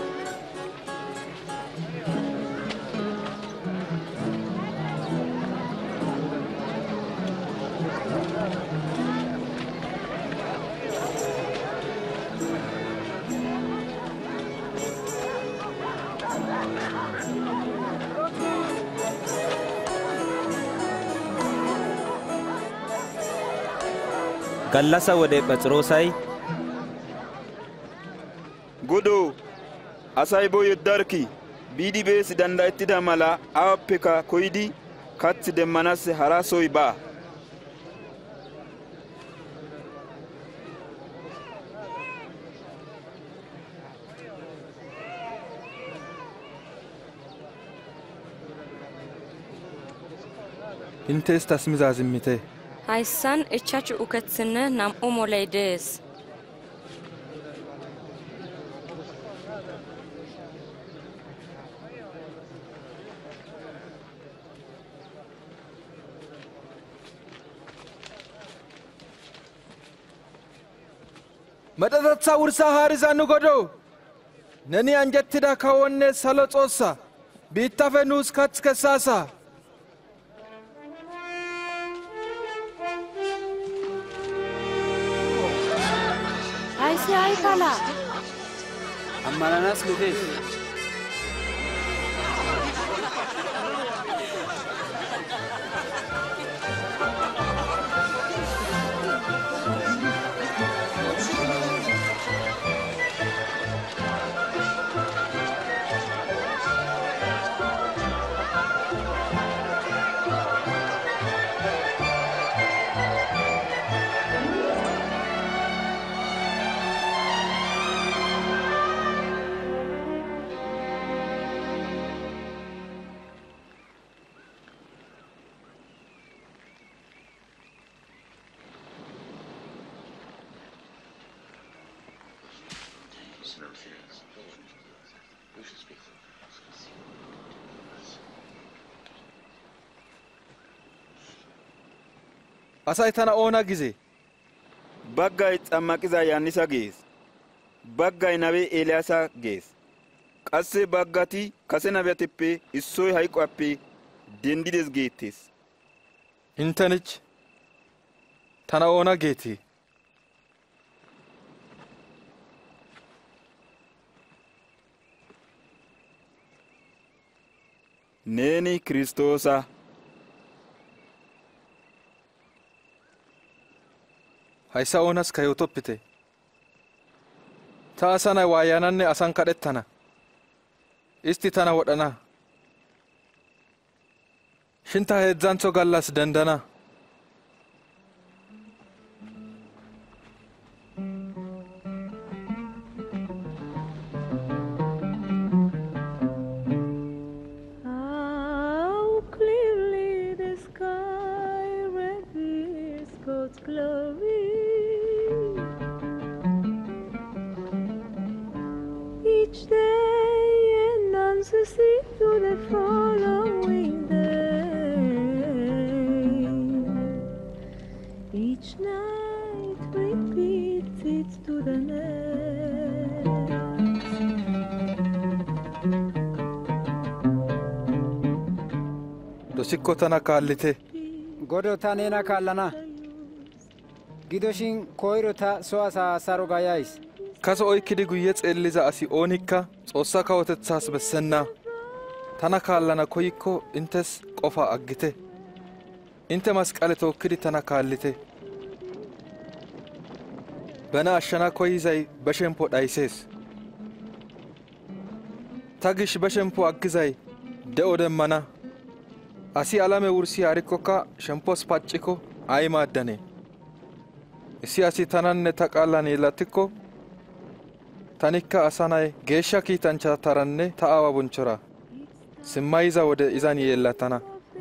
Gallasa wode Phexrosay Godo asay boye darki biidi bees danda'ettida mala awappeka koyidi kath demmanas hara soy baa. Inte istas mizaazimmite. Hayssan ichchachu ukethinne nam'u moley dees. Madhatatsa wursaa haarisaa nu godhoo. Nani anjattida kawonne salo Xoossaa. Biittafe nuus kath kessaasaa. Aysi ay kala. Ammananas mitees. Asay tana oona gize? Baggay xammaqiza Yohannisa gees. Baggay nabe Eeliyaasa gees. Qasse baggati kase nabiyatippe issoy hayquwappe dendides geettes. Intanich tana oona geeti? Neeni Kiristoosa. Haysa oonas kayotoppite. Ta asanay waayananne asan kadhettana. Isti tana wodhana. Shinta heedzdzantho gallas dendana. How clearly the sky reveals God's glory. Each day announces it to the following day. Each night repeats it to the next. Dosikko tana kaallite. Godo ta neena kaallana. Gidoshin koyro ta so asaa saro ga yays. Kaso oykkidi guye xeelliza asi oonikka Xoossa kawotetsaas bessenna. Tana kaallana koyikko intes qofa aggite. Inte masqale tookkidi tana kaallite. Bana ashshana koyizay be shemppo dhayisees. Ta gish be shemppo aggizay de'o demmana. Asi alame wursi haarikkokka shemppos pacciko ay maaddanee? Issi asi tananne ta qaallan yeellatikko tanikka asanay geeshsha kiitanchchataranne ta aawa bonchchora simma yiza wode izan yeellatana.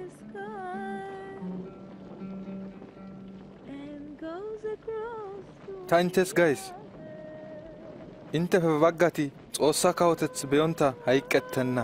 Ta intes gays, intefe baggati Xoossa kawoteth beyonta hayqqettenna.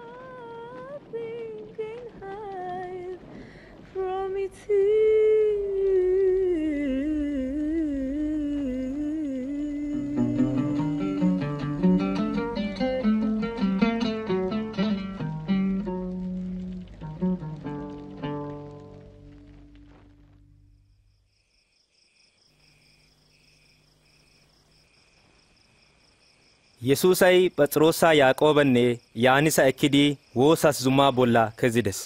Yesuusay Phexroosa Yaaqoobanne Yohannisa ekkidi woosas zumaa bolla kezides.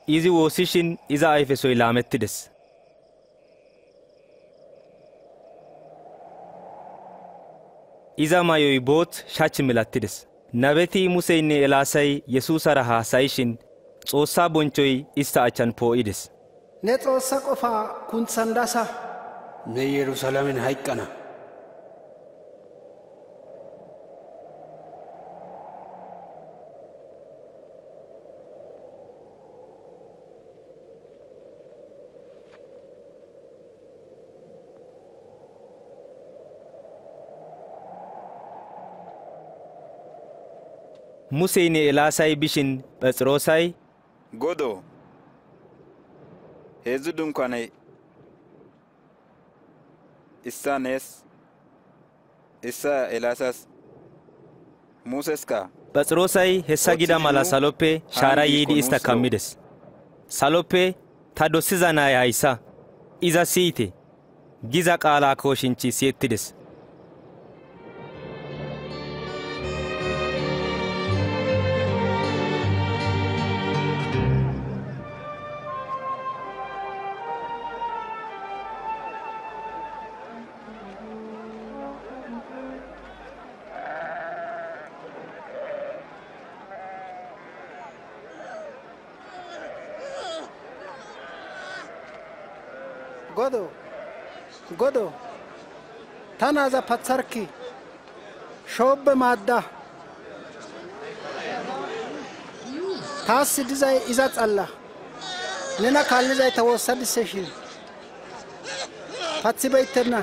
izi woossishin iza ayfesoy laamettides. iza mayoy boot shach milattides. nabeti museynne eelaasay yesuusara haasayishin xoossaa bonchchoy ista achchan poo'ides. ne xoossa qofaa kuntsandasa. ne yerusalamen hayqqana. museynne eelaasay bishin phexroosay godoo heezzu dunkaanay issaa nees issaa eelaasas museska. phexroosay hessa gida mala saloppe shaaray yiidi ista kammides. saloppe ta dosiza na'ay hayssa iza siyite giza qaalaa kooshinchi siyettides. godo godo ta naaza patsarki shoobbe maadda. taassi dizay iza xalla. nena kaallizay ta woossa disseshin patsi beittenna.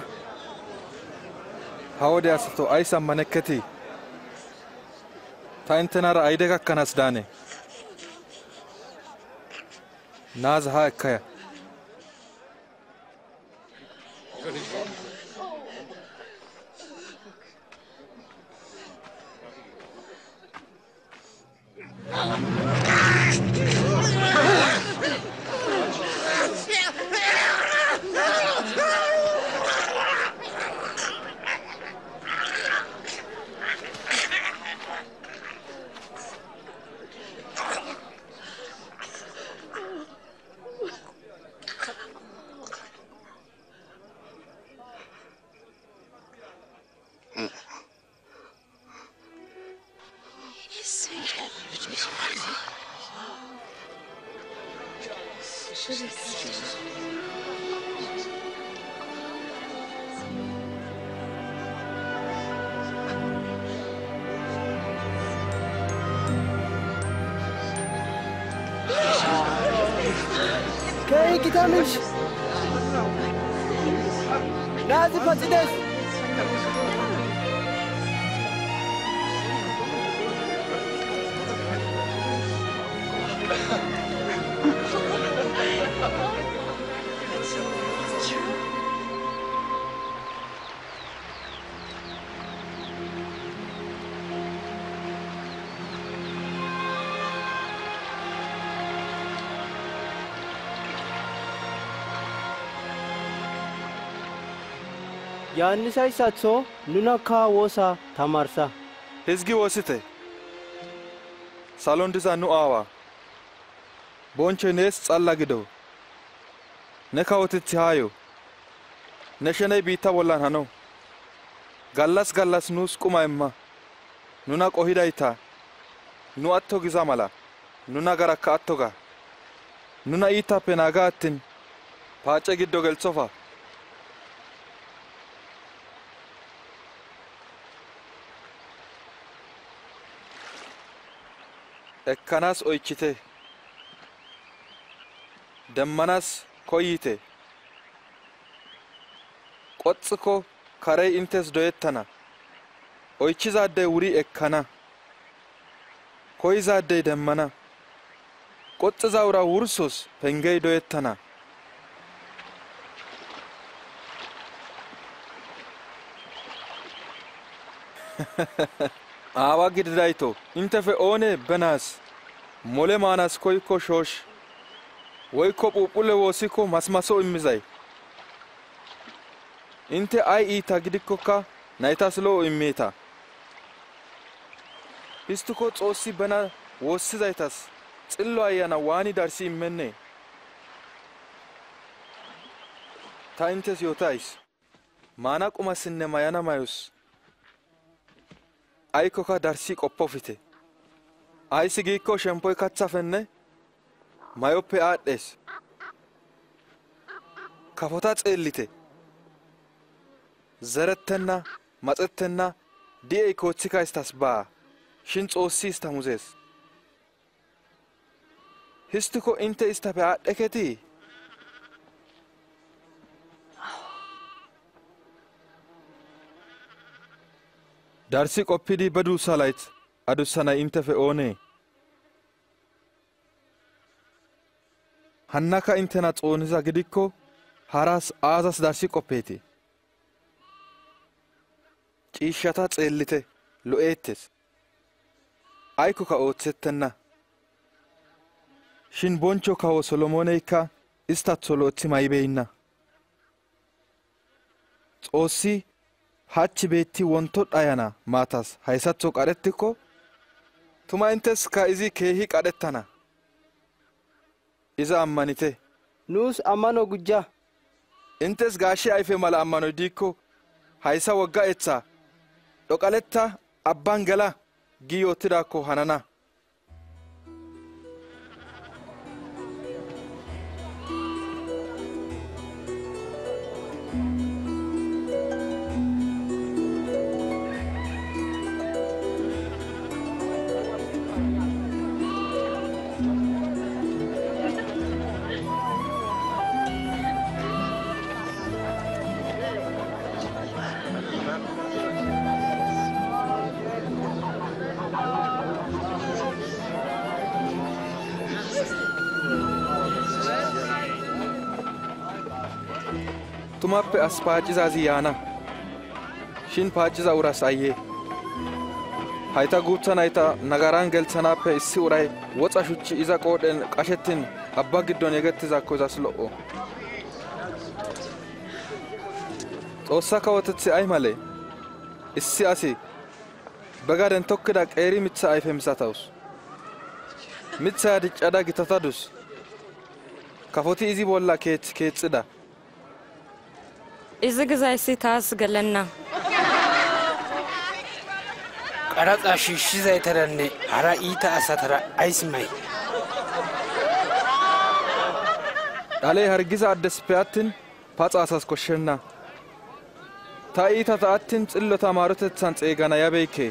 ha wode asato ays ammanekketii? ta inttenara ayde gakkanaas daane? naaza haa ekkaya. Kei gitamish. Nazi patides. yaannisayssatho nunakka woosa tamarsa. hizgi woosite. salon diza nu aawaa bonchchoy nees xalla gido. ne kawoteththi haayo. ne sheney biitta bollan hano. gallas gallas nuus quma imma. nuna qohidayta nu atto giza mala nuna garakka atto ga. nuna iittappe naaga attin paace giddo geltsofa. ekkanaas oychite. demmanaas koyyite. qoxxiko karey intes doyettana. oychizaaddey wuri ekkana. koyizaaddey demmana. qoxxiza ura wursos pengey doyettana. aawa gididayto intefe oonee benaas mole maanas koykko shoosh woykko phuuphulle woosikko masimaso immizay? inte ay iita gidikkokka naytas lo'o immeeta. histiko xoossi bena woossizaytas xillo ayana waani darsi immenne ta intes yootays maana qumassinne mayana mayos aykkoka darsi qoppofite aysi giikko shemppoy kathafenne mayoppe aadhdhees kafota xeellite zerettenna maxettenna di'ey kooththika istas baa shin xoossi ista muzees histiko inte istafe aadhdheketii darsi qoppidi beduussa layth adussanay intefe oonee hannaka intena xooniza gidikko haras aazas darsi qoppeetii ciishshata xeellite lo'eettes aykkoka oothettenna shin boncho kawo solomooneykka istatho lo'ethi maybeynna xoossi hachchi beetti wonto dhayana maatas hayssatho qadhettikko tuma inteska izi keehi qadhettana iza ammanite nuus ammano gujja intes gaashshi ayfe mala ammanoy diikko hayssa wogga etha dhoqaletta abban gela gi yootidaakko hanana tumappe as paacizazi yaana shin paaciza uras ayye hayta guutha nayta nagaran gelthanappe issi uray woxa shuchchi iza qoodhen qashettin abba giddon yegettizaakko izas lo'o xoossa kawotethi ay male issi asi begaden tokkida qeeri mitha ayfe misatawus mithaya diccada gitatadus kafoti izi bolla keeth keexxida izi gizayssi taas gelenna qaraxa shiishshizaytaranne hara iita asatara aysi may dhalee hargiza addesippe attin paxa asas koshshenna ta iitata attin xillota maarotethan xeegana yabeykke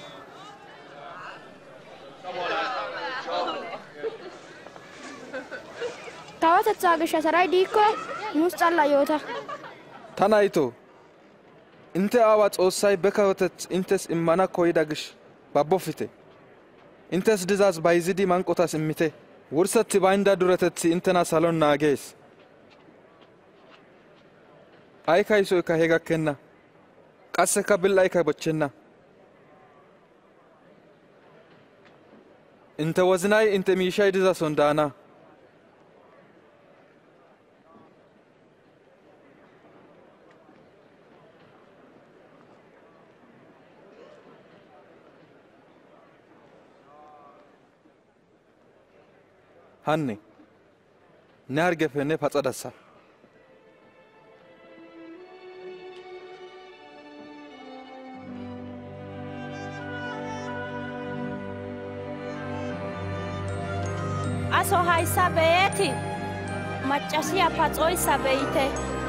kawotethaa gishshataray diikko nuus xalla yoota ta nayto inte aawa xoossay be kawoteth intes immana koyida gish babbofite intes dizaaz bayzidi manqotas immite wurseththi baynda duretethi intena salon naagees ay kaysoyka he gakkenna qasseka bil'ayka bochchenna inte wozinay inte miishay dizason daana hanni ne hargefe ne paxadassa aso hayssa beyeeti maccasiya paxoyssa beyite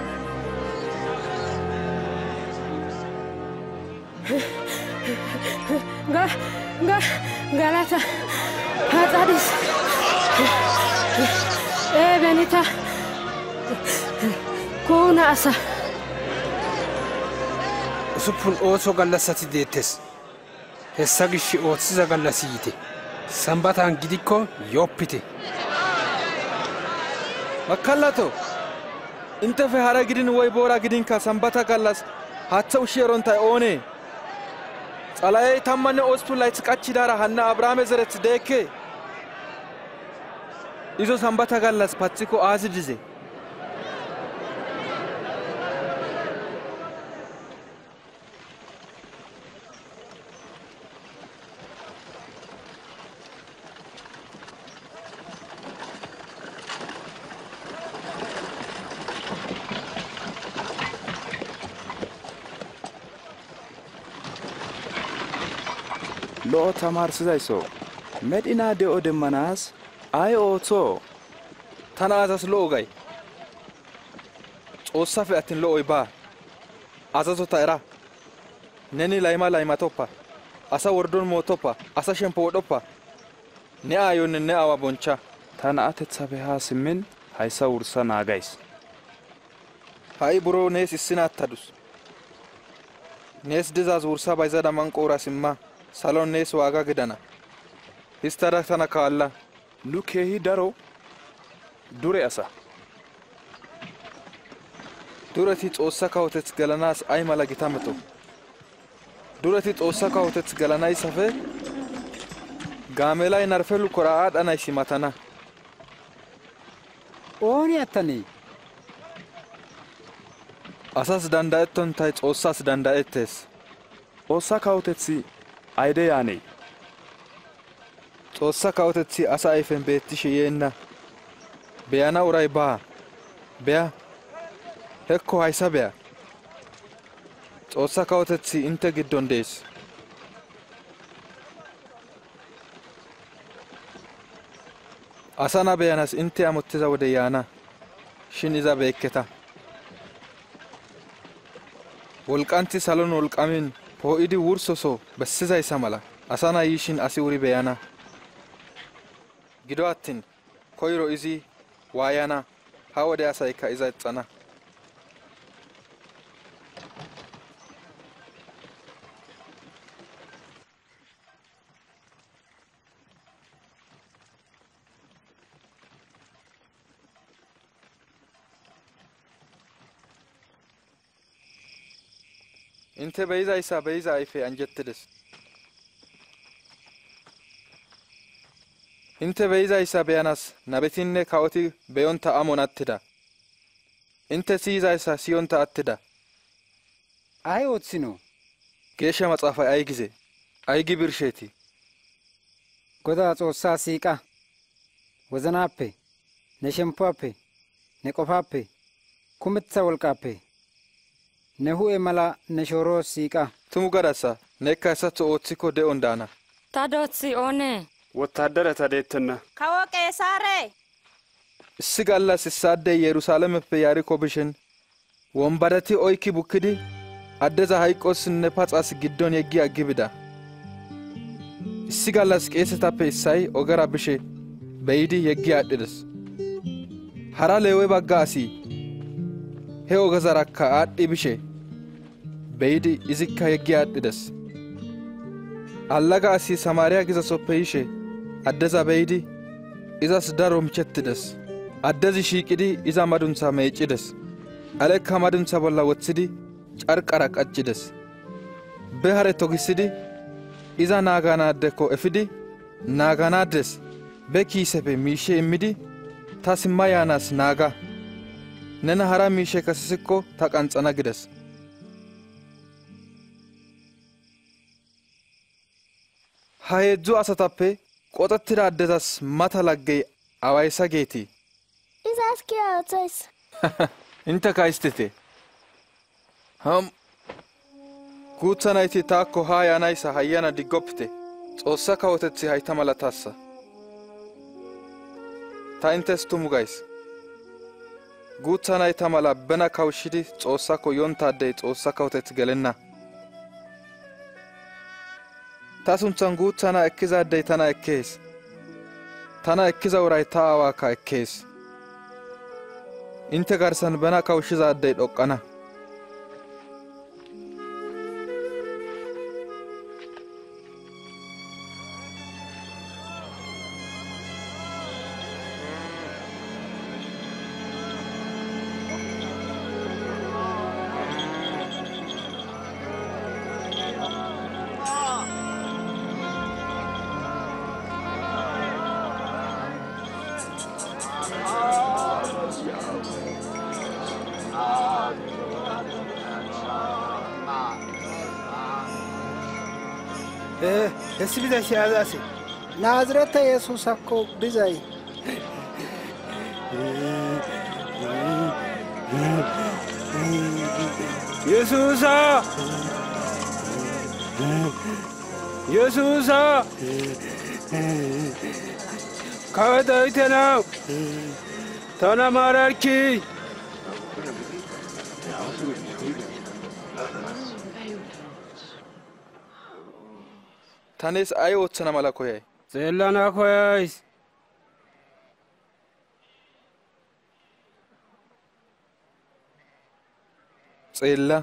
ga ga galata paxadis ee benita kuuna asa usuppun ooso gallassati deettes hessa gishshi ooththiza gallassi yite sambatan gidikko yoppite makkallato intefe hara gidin woy boora gidinka sambata gallas haaththa ushshi erontay oonee xalayey tammanne ospun layth qachidara hanna abrahaame zereth deekke izo sambata gallas paththiko aazi dize lo'o tamaarsizaysso medhina de'o demmanaas ay oothoo? Tana azas lo'o gay. Xoossafe attin lo'oy baa. Azazota era. Neni layma laymatoppa. Asa wordon mootoppa. Asa shemppo wodhoppa. Ne aayonne ne aawa bonchcha. Ta na'atethafe haa simmin hayssa wursa naagays. Ha'i buro nees issina attadus. Nees dizaaz wursa bayzada manqoora simma. Salon nees waaga gidana. Histada tana kaalla. Nu keehi daro dure asa. Dureti Xoossa kawoteth gelanaas ay mala gita meto. Dureti Xoossa kawoteth gelanayssafe gaamelay narfe lukkora aadhanayssi matana. Ooni attanii? Asas danda'ettontay Xoossas danda'ettees. Xoossa kawotethi ayde yaanee? Xoossa kawotethi asa ayfen beettishe yeenna. Beyana uray baa. Beya. Hekko hayssa beya. Xoossa kawotethi inte giddon dees. Asana beyanas inte amottiza wode yaana. Shin iza beekketa. Wolqanti salon wolqamin poo'idi wursoso bessizayssa mala asana yiishin asi wuri beyana. Gido attin koyro izi waayana. Ha wode asayka iza ixxana. Inte beyizayssa beyiza ayfe anjettides. Inte beyizayssa beyanas nabetinne kawoti beyonta amon attida. Inte siyizayssa siyonta attida. Ay ooththino? Geeshsha maxaafay ay gize? Ay gi birsheeti? Godaa Xoossaa siiqa. Wozanaappe, ne shemppuwaappe, ne qofaappe, kumeththa wolqaappe. Ne hu'e mala ne shooroo siiqa. Tumu gadassa nekka hessatho ooththikko de'on daana. Ta dootsi oonee? Wotaaddarata deettenna. Kawo Qeesaare! Issi gallas issaadey Yerusaalameppe Yaarikko bishin wombadati oykki bukkidi addeza hayqqossinne paxas giddon yeggi aggi bida. Issi gallas qeesetappe issay ogera bishe beyidi yeggi aadhdhides. Hara Leewe bagga asi he ogezarakka aadhdhi bishe beyidi izikka yeggi aadhdhides. Allaga asi Samaariya gizasoppe yishe addeza beyidi izas daro michettides. Addezi shiiqidi iza maduntha meecides. Alekka maduntha bolla woththidi carqara qaccides. Be hare togisidi iza naaganaadekko efidi naaganaades be kiisefe miishe immidi ta simma yaanas naaga. Nena hara miishe kasisikko ta qanxana gides. Ha heedzdzu asatappe qoxettida addezas mata laggey awayssa geetii? Izas kiya oothays. Inte kaystite. Ham guutha nayti taakko haa yaanayssa hayyana diggopite. Xoossa kawotethi hayta malatassa. Ta intes tumu gays. Guutha nayta mala bena kawushidi Xoossako yontaadey Xoossa kawoteth gelenna. Ta sunthan guuthana ekkizaadey tana ekkees. Tana ekkiza uray ta aawaakka ekkees. Inte garsan bena kawushizaadey dhoqqana. Eh, hessi biza siyaazasi. Naazirete Yesuusakko bizay. Yesuusa! yesuusa kawo dawite naawu tana maararki tanis ay oothana mala koyay xeellana koyays xeella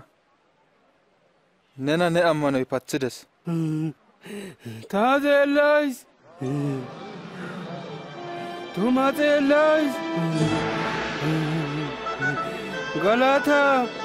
nena ne ammanoy pathides ta xeellays tuma xeellays galata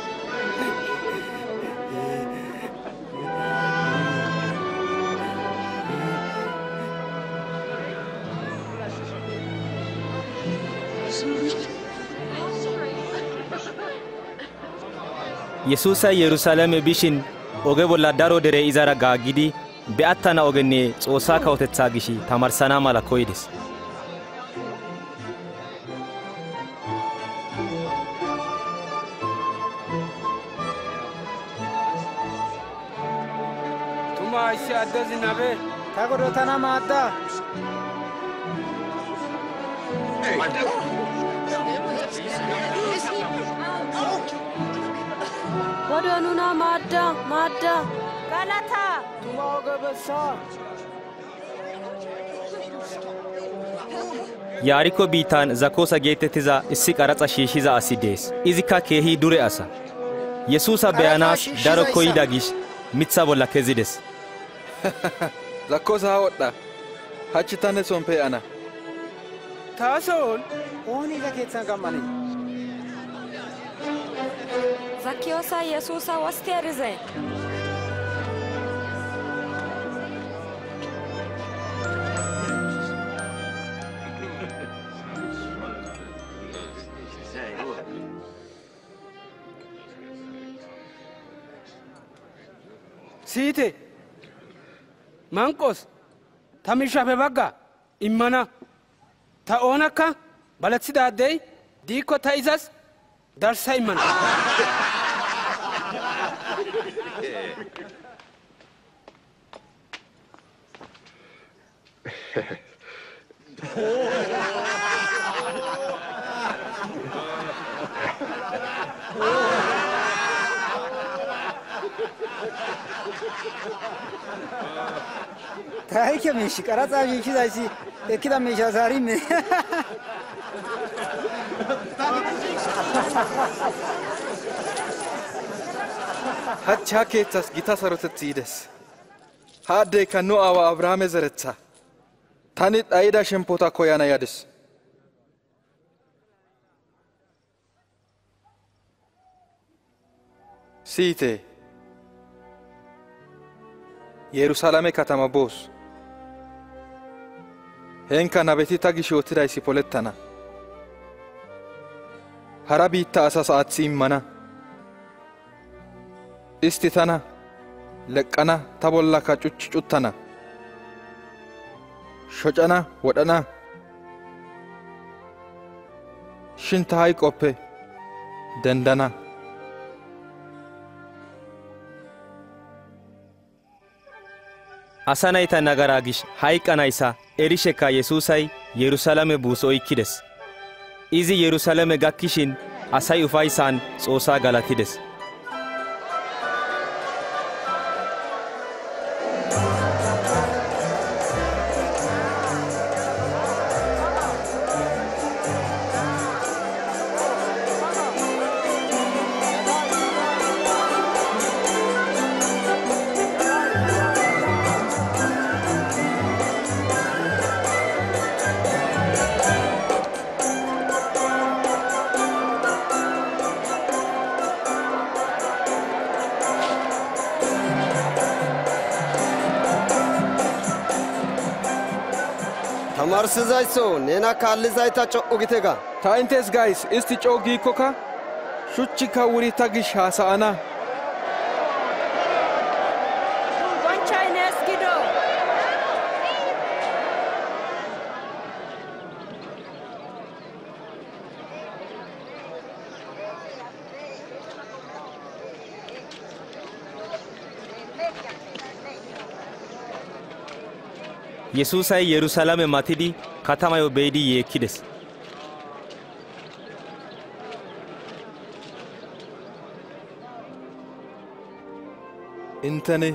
yesuusay yerusaalame bishin oge bolla daro dere izara gaaggidi be'attana ogenne xoossaa kawotethaa gishi tamarsana mala koyides. tuma issi addazi nabe ta godo tana maadda Godo nuna maadda maadda galata tuma oge bessa yaariko biittan zakoosa geetettiza issi qaraxa shiishshiza asi dees. izikka keehi dure asa. yesuusa be'anaas daro koyida gish mitsa bolla kezides. zakoosa haa wodha hachi tane son pee'ana. taason ooni iza keethan gammane zakiyoosa yesuusa wasti erize siite manqos tamishafe bagga immana ta oonakka balathidaadey diikko ta izas darsa immana taayike miishi qaraxaa shiishshizayssi ekkida miishaa zaarimme hachi ha keeththas gita saroteththi yides. ha addeykka nu aawa abrahaame zeretha. tani dhayida shempota koyana yadis. siyite yerusaalame katama boos. heenka nabeti ta gish yootidayssi polettana. hara biitta asas aaththi immana. isti tana leqqana ta bollaka cuchchi cuttana. shocana wodhana. shin ta hayqoppe dendana. asa nayta nagaraa gish hayqqanayssa erishekka yesuusay yerusaalame buus oykkides. izi yerusaalame gakkishin asay ufayssan xoossaa galatides. tamarsizaysso nena kaallizayta co'u gitega ta intes gays isti coo giikkoka shuchchikka wuri ta gish haasa'ana. gonchay nees gido yesuusay yerusaalame matidi katamayo beedi yeekkides. inteni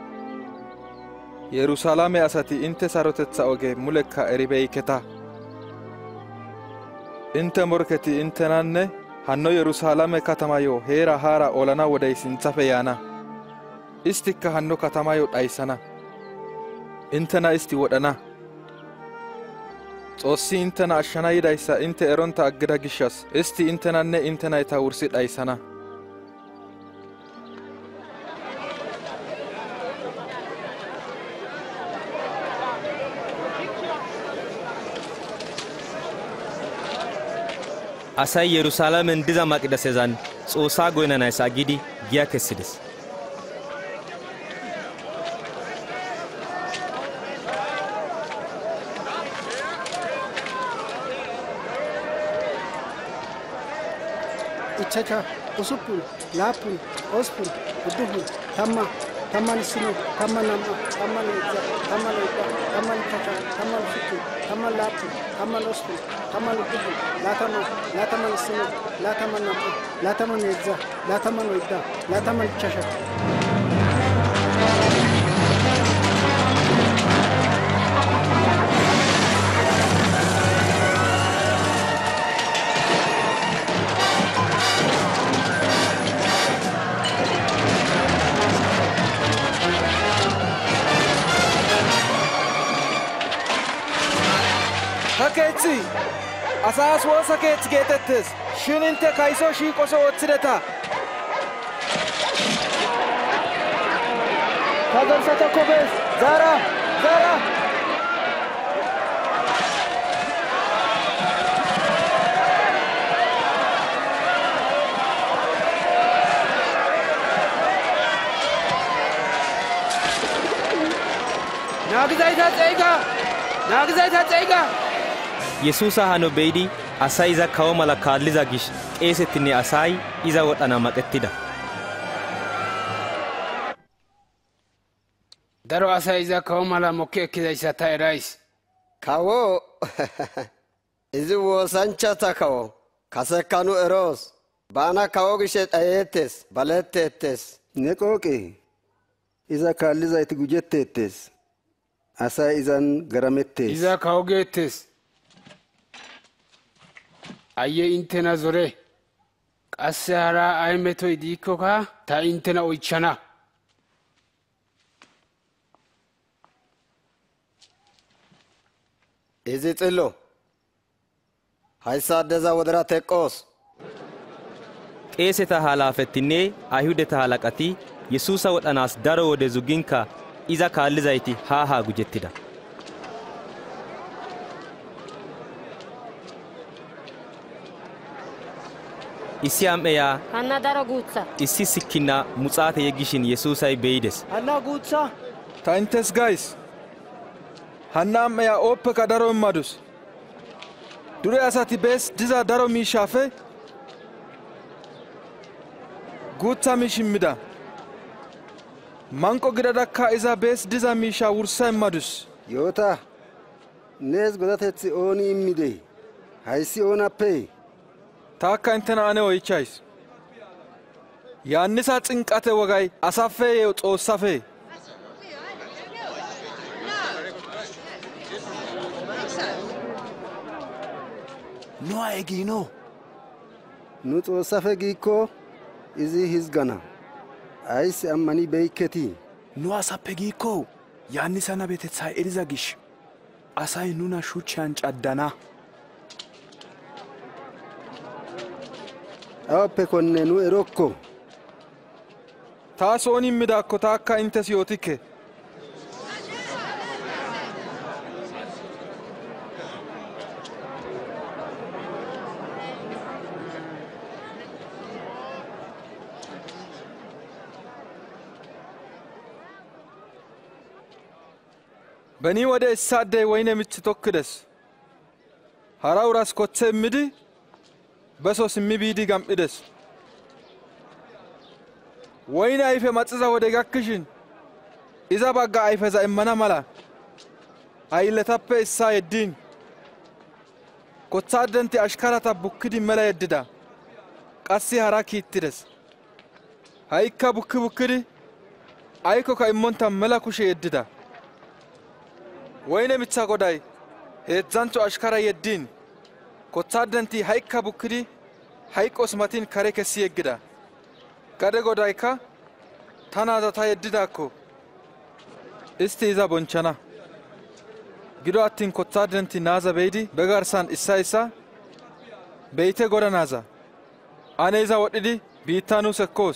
yerusaalame asati inte sarotetha oge mulekka eribeyketa. inte morketi intenanne hanno yerusaalame katamayo heera haara olana wodey sinthafe yaana. istikka hanno katamayo dhayssana. intena isti wodhana. xoossi intena ashshana yidayssa inte eronta aggida gishshas isti intenanne intenayta wursi dhayssana. asay yerusaalamen diza maqidasezan xoossaa goynanayssa aggidi giya kessides. ichacha usuppun laappun hosppun uddufun tamma tamman issino tamman nam"a tamman heezza tamman oydda tamman ichacha tamman usuppun tamman laappun tamman hosppun tamman uddufun laataman laataman issino laataman nam"a laataman heezza laataman oydda laataman ichasha. Sakeetsi asaas woosa keetsi geetettes shin inte kaysoo shiiqoso ooththideta. ta gorsa tokko bees zaara zaara. naagizayta xeega naagizayta xeega. yesuusa hano beedi asay iza kawo mala kaalliza gish qeesettinne asay iza wodhana maqettida. daro asay iza kawo mala mokki ekkizayssa ta erays. kawo izi woosanchata kawo kasekka nu eroos baana kawo gishe dhayeettes baletteettes. ne qooqe iza kaallizayti gujetteettes asay izan garamettees. iza kawo geettes. ayye intena zore qasse hara ay metoy diikkoka ta intena oychchana. izi xillo hayssa addeza wodera teqqoos. qeeseta halaafettinne ayhudeta halaqati yesuusa wodhanaas daro wode zuginkka iza kaallizayti haa haa gujettida. issi am"eya hanna daro guutsa issi sikkinna muxaate yeggishin yesuusay beyides. hanna guutsa ta intes gays hanna am"eya ooppeka daro immadus. dure asati bees diza daro miishaafe guutha miish immida. manqo gidadakka iza bees diza miishaa wursa immadus. yoota nees godateththi ooni immidee hayssi oonappee? taakka intena ane oychays yaannisa xinqate wogay asaffeeye xoossafe? nu ay giino? nu xoossafe giikko izi hizgana ayssi ammani beykketii? nu asappe giikko yaannisa nabetethay eriza gish asay nuna shuchchan caddana. awappe konne nu erokko. taas ooni immidaakko taakka intes yootikke. beni wode issaadey woyne mithi tokkides. hara uras kothe immidi beso simmi biidi gam"ides. woyne ayfe maxiza wode gakkishin iza bagga ayfeza immana mala ayiletappe issaa yeddin kothaaddenti ashkarata bukkidi mela yeddida qassi hara kiittides ha'ikka bukki bukkidi aykokka immonta mela kushe yeddida woyne mitha goday heedzdzantho ashkara yeddin kothaaddenti ha'ikka bukkidi hayqqos matin kare kessi yeggida gade godaykka tanaada ta yeddidaakko isti iza bonchana gido attin kothaaddenti naaza be'idi be garsan issa issa be'ite goda naaza ane iza wodhidi biittaa nuus ekkoos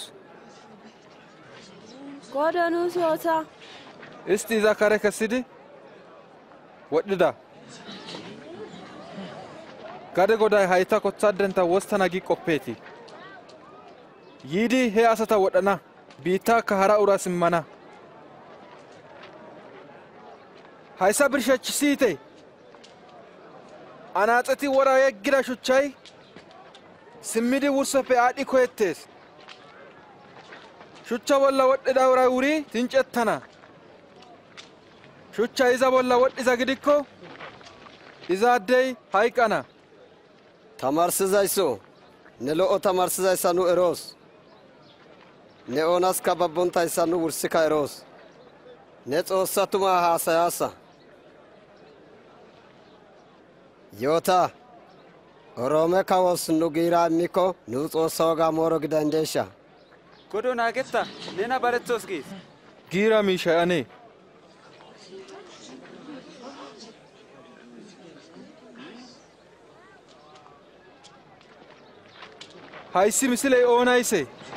goda nuus yoota isti iza kare kessidi wodhida gade goday hayta kothaaddenta wostana gi qoppeeti yiidi he asata wodhana biittaakka hara uras immana haysa birshech siite anaaxeti wora yeggida shuchchay simmidi wursoppe aadhi koyettees shuchcha bolla wodhida uray wuri tincettana shuchcha iza bolla wodhiza gidikko izaaddey hayqana tamarsizayso ne lo'o tamarsizayssa nu eroos ne oonaska babbontayssa nu wursika eroos ne xoossa tumaa haasayaasa yoota oroome kawos nu giira immikko nu xoossa wogaa mooro gidandeesha godo naagetta nena barettoos giis giira miishay anee hayssi misiley oonayse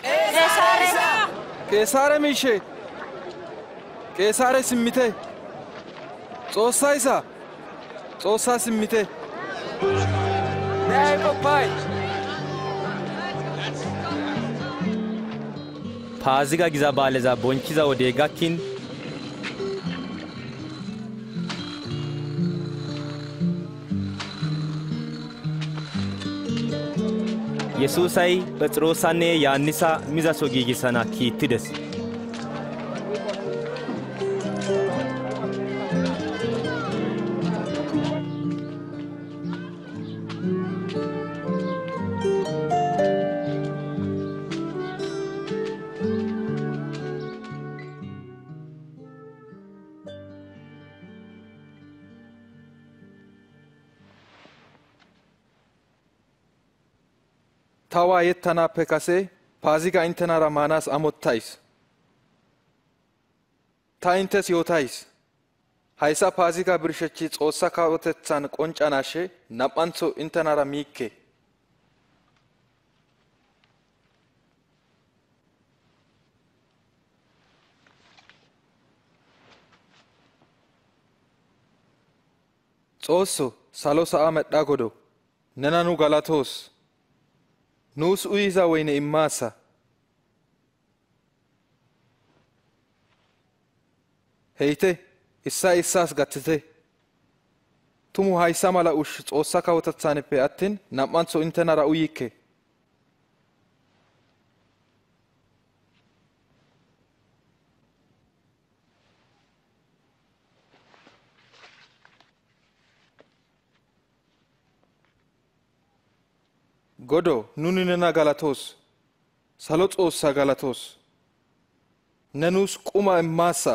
qeesaare miishe qeesaare simmite xoossaysa xoossaa simmite ne ay qoppay paaziga giza baaleza bonchiza wodey gakkin yesuusay phexroosanne yaannisa mizaso giigissana kiittides tawa yettanappe kase paaziga intenara maanas amottays ta intes yootays haysa paaziga birshechi xoossa kawotethan qoncanaashe nam"antho intenara miikke xoosso salo sa'a medha godo nena nu galatoos nuus uyiza woyne immaasa heyte issa issaas gattite tumu haysa mala ushshi xoossa kawotethaanippe attin nam"antho intenara uyikke godo nuni nena galatoos salo xoossa galatoos ne nuus quma immaasa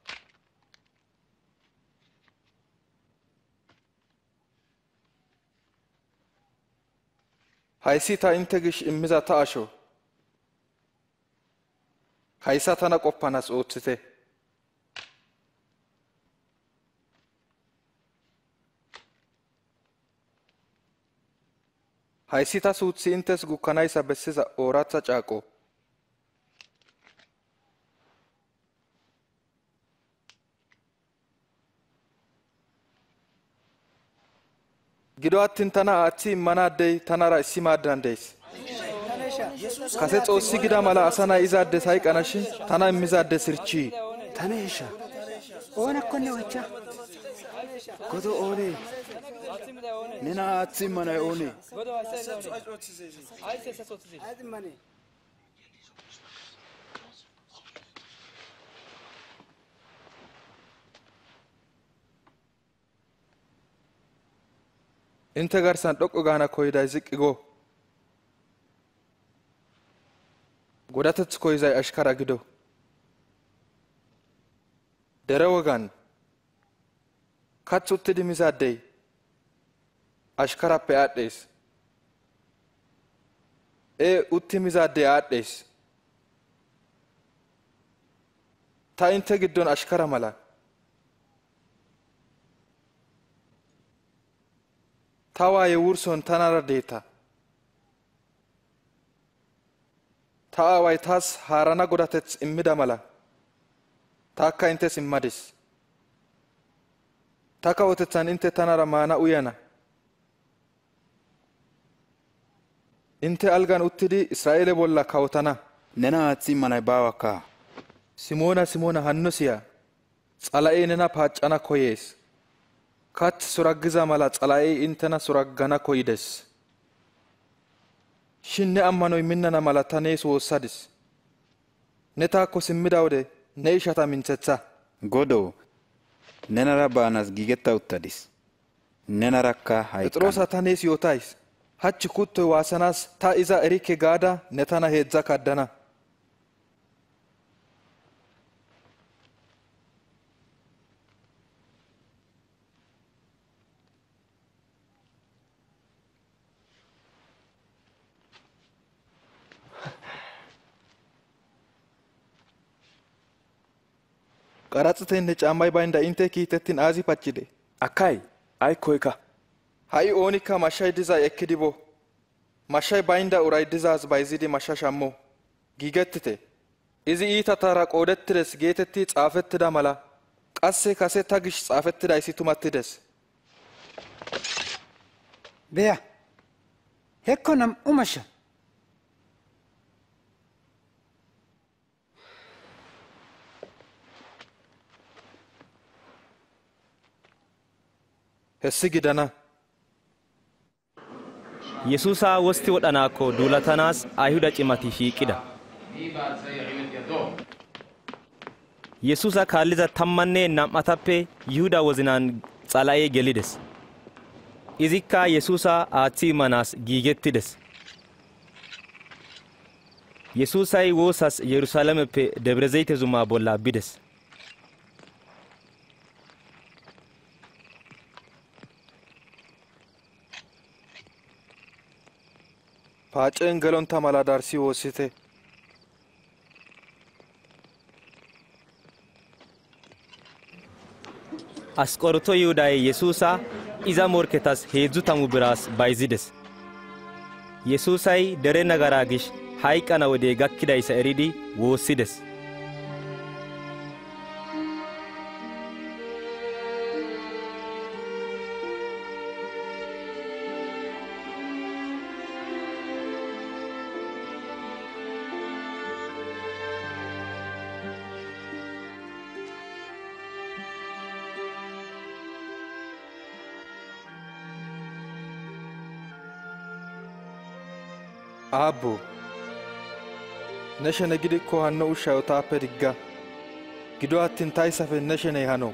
hayssi ta inte gish immiza ta asho haysa tana qoppanas ooththite hayssi ta suuthi intes gukkanaysa bessiza ooratha caaqo gido attin tana aaththi immanaadey tanara issi maaddan dees kase xoossi gida mala asa nay izaaddes hayqana shin tana immizaaddes hirchii taneesha oonakkonne wacha godo oonee nena aaththi immanay oonee inte garsan dhoqqu gaana koyiday ziqqi go godateth koyizay ashkara gido dere wogan kath uttidi mizaadey ashkarappe aadhdhees ee utti mizaadey aadhdhees ta inte giddon ashkara mala ta waaye wurson tanara deeta ta aaway taas haarana godateth immida mala taakka intes immadis ta kawotethan inte tanara maana uyana inte algan uttidi israa'eele bolla kawotana nena aaththi immanay baawakka simoona simoona hanno siya xala'ee nena paaccana koyees kath suraggiza mala xala'ee intena suraggana koyides shin ne ammanoy minnana mala ta nees woossadis ne taakko simmida wode ne ishata minthetha godoo nenara baanas giigetta uttadis nenarakka hayqqana phexroosa ta nees yootays hachchi kuttoy waasanaas ta iza erikke gaada ne tana heedzdza kaddana qaraxitenne caammay baynda inte kiitettin aazi paccide akkay aykkoykka ha'i oonikka mashshay dizay ekkidi bo mashshay baynda uray dizaaz bayzidi mashsha shammo giigettite izi iitatara qoodettides geetetti xaafettida mala qasse kase ta gish xaafettidayssi tumattides beya hekko nam'u mashsha hessi gidana yesuusa wosti wodhanaakko duulatanaas ayhuda cimati shiiqida yesuusa kaalliza tammanne nam'atappe yihuda wozinan xala'ee gelides izikka yesuusa aaththi immanaas giigettides yesuusay woosas yerusaalameppe debre zeyte zumaa bolla bides paaceen gelonta mala darsi woossite asqoroto yihuday yesuusa iza morketas heedzdzu tamu biraas bayzides yesuusay dere nagaraa gish hayqqana wodey gakkidayssa eridi woossides aabbo ne shene gidikko hanno ushshayo taappe digga gido attin tayssafe ne sheney hano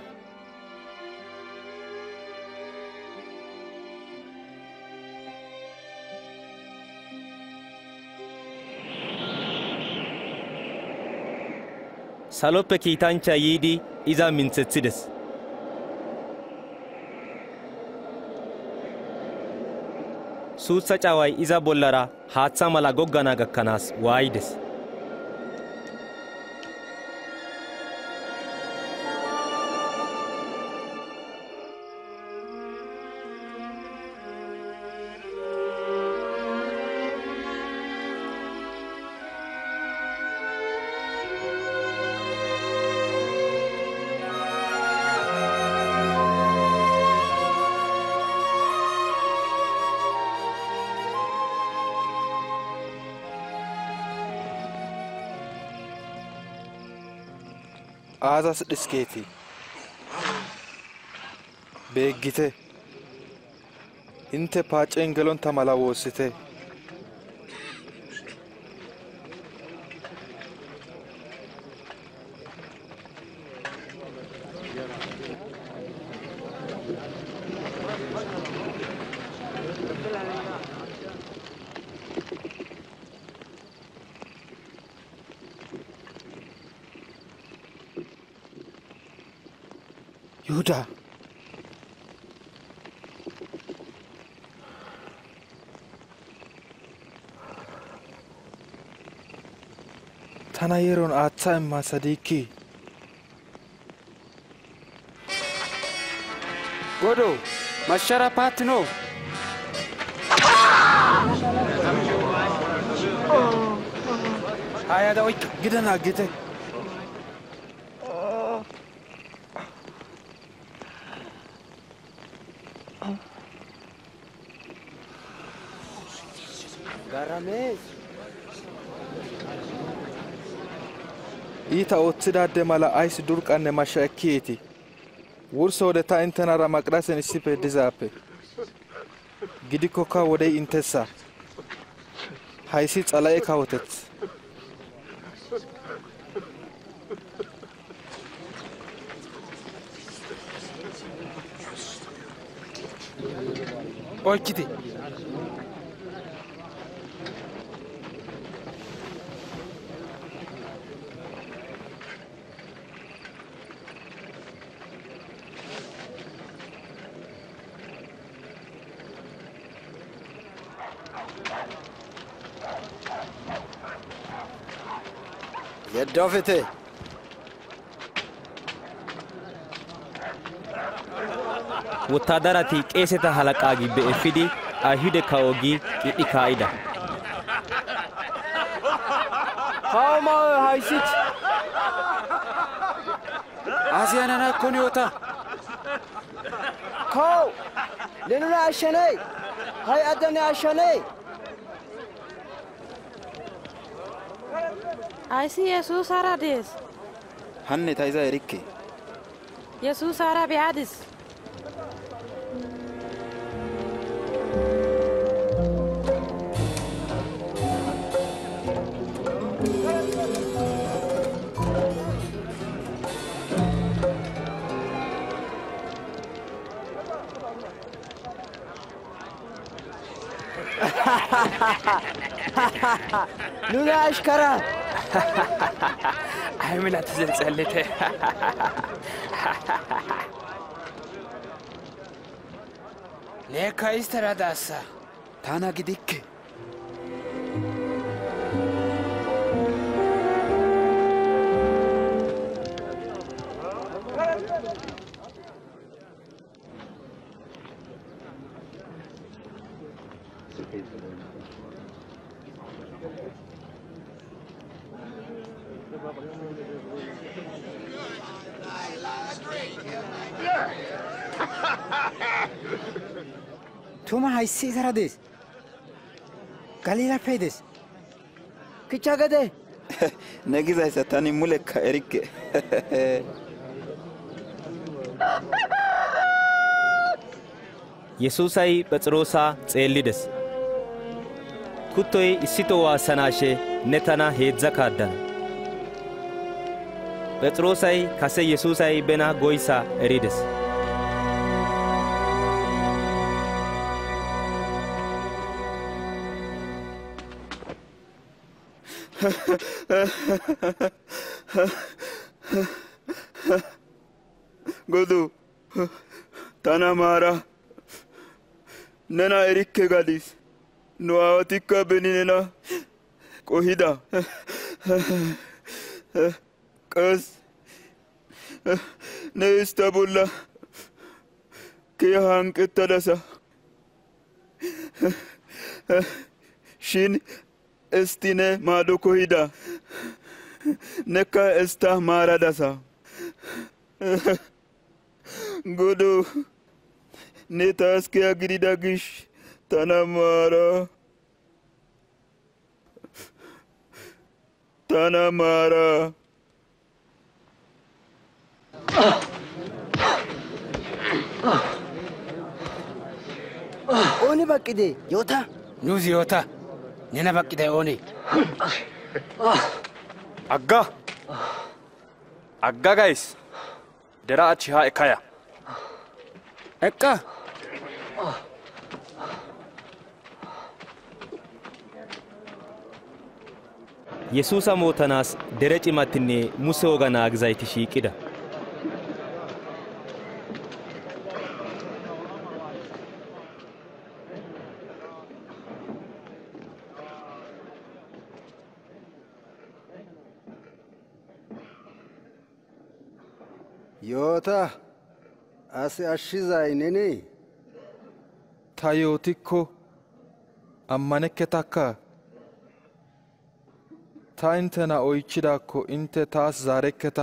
saloppe kiitanchcha yiidi iza mintsethides suutsa caway iza bollara haaththa mala goggana gakkanaas waayides aazas dhiskeeti beeggite inte paaceen gelonta mala woossite Yuda. Tana yeroon aatsaa immaa sadiikii. Godo, mashara paatino. Haya da oika, gidanaa gite. Garamees. Iita ooththidaadde mala aysi durqanne mashsha ekkiyeeti. Wurso wode ta intenara maqdasen issippe dizaappe. Gidikkokka wodey intessa. Hayssi xala'e kawoteth. Oykite. Yeddofite. Wottaadarati qeeseta halaqaa gibbe effidi ayhude kawogi qidhi kaa'ida. Kaoma haysit. Asiyaanana koniyoota. Kaw. Lenuna ashanay. Hay adane ashanay. Aysi Yesuus aradis. Hanne taiza erikke. Yesuus arabiadis. Nuna ashkara. አይምላ ተዘልጸለተ ለካ ይስተራዳሳ ታና ግዲክ Tuma hayssi isara dees. Galila peedes. Kicha gade. Negizaysa tani mulekka erikke. Yesuusay Phexroosaa xeellides. Kuttoy issitoo waassanaashe ne tana heedza kaaddana. Phexroosay kase Yesuusay bena goysaa erides. Godu, tana maara. Nena erikke gadis. Nu aawatikka beni nena qohida. Qas ne ista bolla kee hanqettadasa. Shin isti ne maado kohida. Nekka ista maaradasa. Godu, ne taas kee gidida gish tana maara. Tana maara. Oni baqqide yoota. Nuusi yoota. Nena baqqide oni. Agga. Agga guys. Dera achi haa ekaya. Ekka. Yesuusa mootanaas dere cimatinne Muse woga naagizayti shiiqida. yoota asi ashshizay nene ta yootikko ammanekketa ta intena oychchidaakko inte taas zaarekketa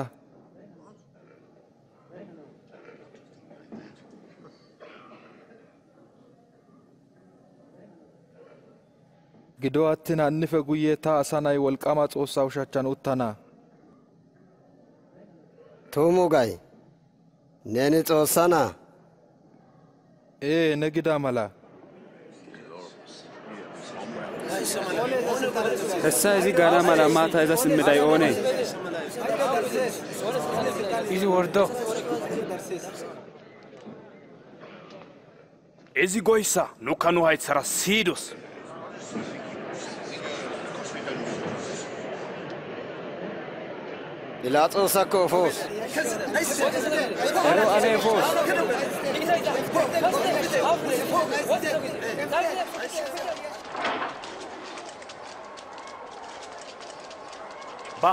gido attin hannife guyye ta asa nay wolqama xoossaa ushachchan uttana tumu gay neeni Xoossaa naa ee ne gida mala hessa izi gaana mala maata iza simmiday oonee izi wordo izi goysa nukka nu haytsara siyidos Phiilaaxoosakko ofoos ero ane efoos ba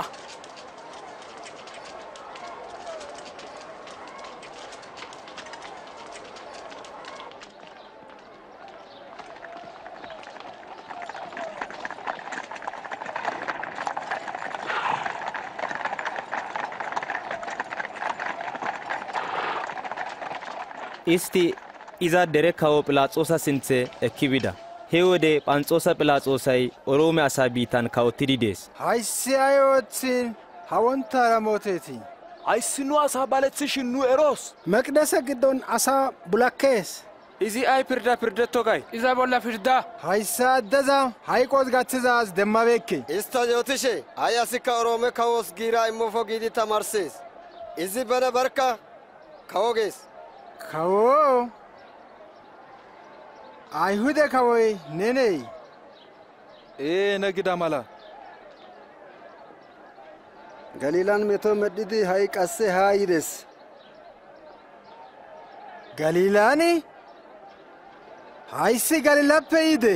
isti iza dere kawo Phiilaaxoosa sinthe ekki bida he wode Phanxoosa Phiilaaxoosay Oroome asaa biitan kawottidi dees hayssi ay oothin hawontaara mooteetii hayssi nu asaa balethishin nu eroos meqdese giddon asaa bulakkees izi ay pirda pirdetto gay iza bolla pirda hayssa addeza hayqos gaththizaaz demmabeekke ista yootishe ay asikka Oroome kawoos giiraa immofo giidi tamarssees izi bana barka kawo gees kawo ayhude kawoy neney ee ne gida mala galiilan meto medhidi ha'i qasse haa yides galiilaani hayssi galilappe yide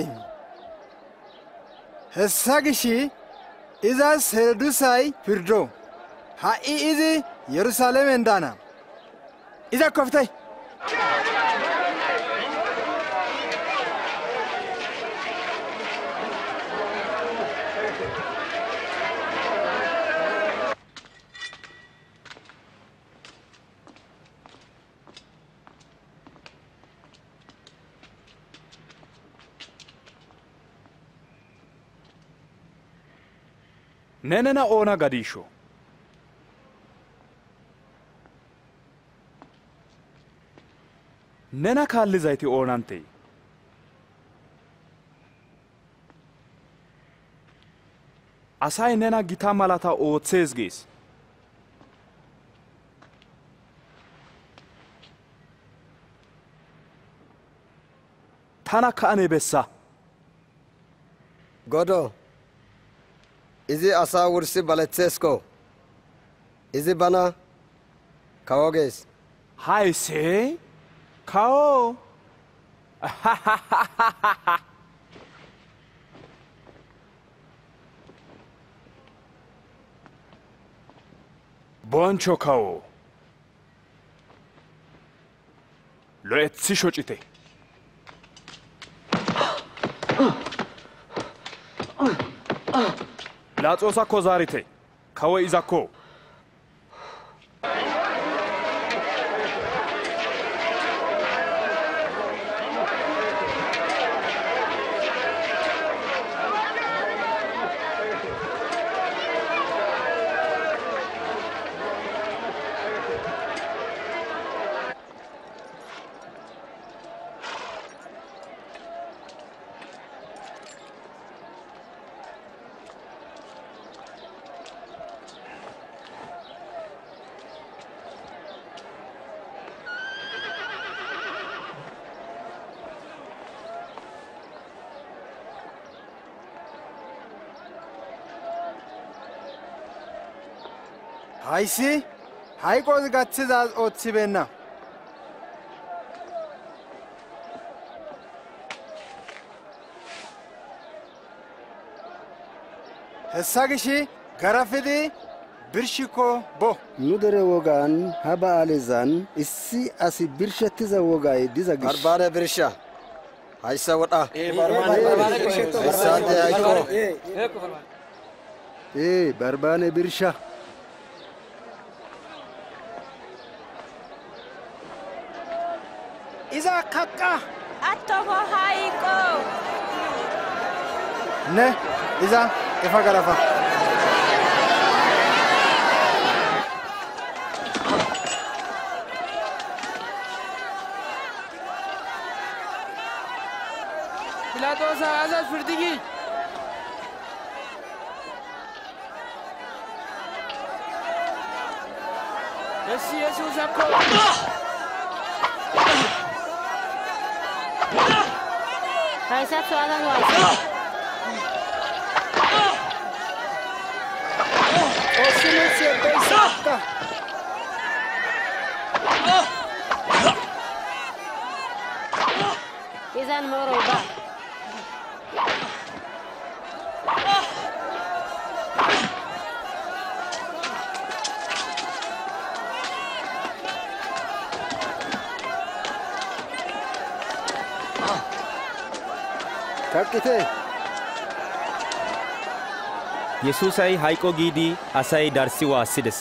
hessa gishi izas herodusay pirdo ha'i izi Yerusaalemen daana iza koftay nenena oona gadiisho nena kaallizayti oonantee asay nena gita malata ooththees gees tanakka ane bessa godo izi asaa wursi baletseesko izi bana kawo gees haysee kawo boncho kawo lo'ethi shocite Phiilaaxoosakko zaarite kawoy izakko hayssi hayqos gaththizaaz ooththibeenna hessa gishi garafidi birshiko bo nu dere wogaan ha ba'aalezan issi asi birshettiza wogay diza gish barbaane birsha hayssa wodha ee barbaane birsha iza kakka attofo hayqo ne iza ifa garafa Pilaatosa azaz firdigi. Yesu Yesus akko. Haysa soalan waysa. Osine se beisakka. Izan moroba. kaqqite yesuusay hayqo giidi asay darssi waassides.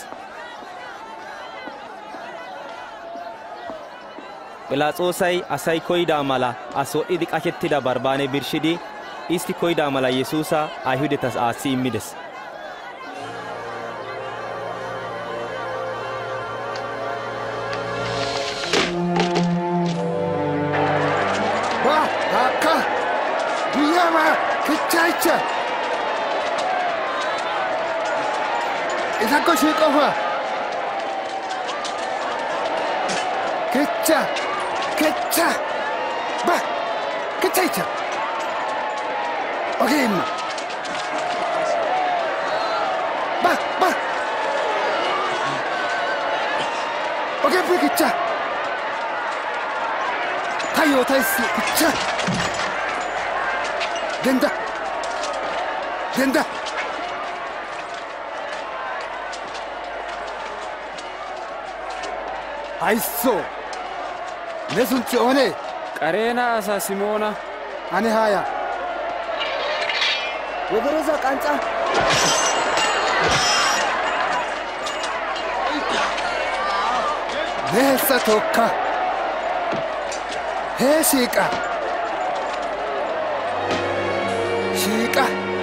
phiilaaxoosay asay koyida mala as wodhidi qashettida barbaane birshidi isti koyida mala yesuusa ayhudetas aatsi immides. ba hakka duyyama kichaacha isakko shiiqofa kicha kicha ba kichaicha ogimma ba ba ogepi kicha tayo taisi kicha genda genda አይሶ ለሱንጭ ሆነ ቀሬና አሳ ሲሞና አኔ ሃያ ወበረዛ ቃንጫ ለሰ ቶካ ሄሲቃ ሺቃ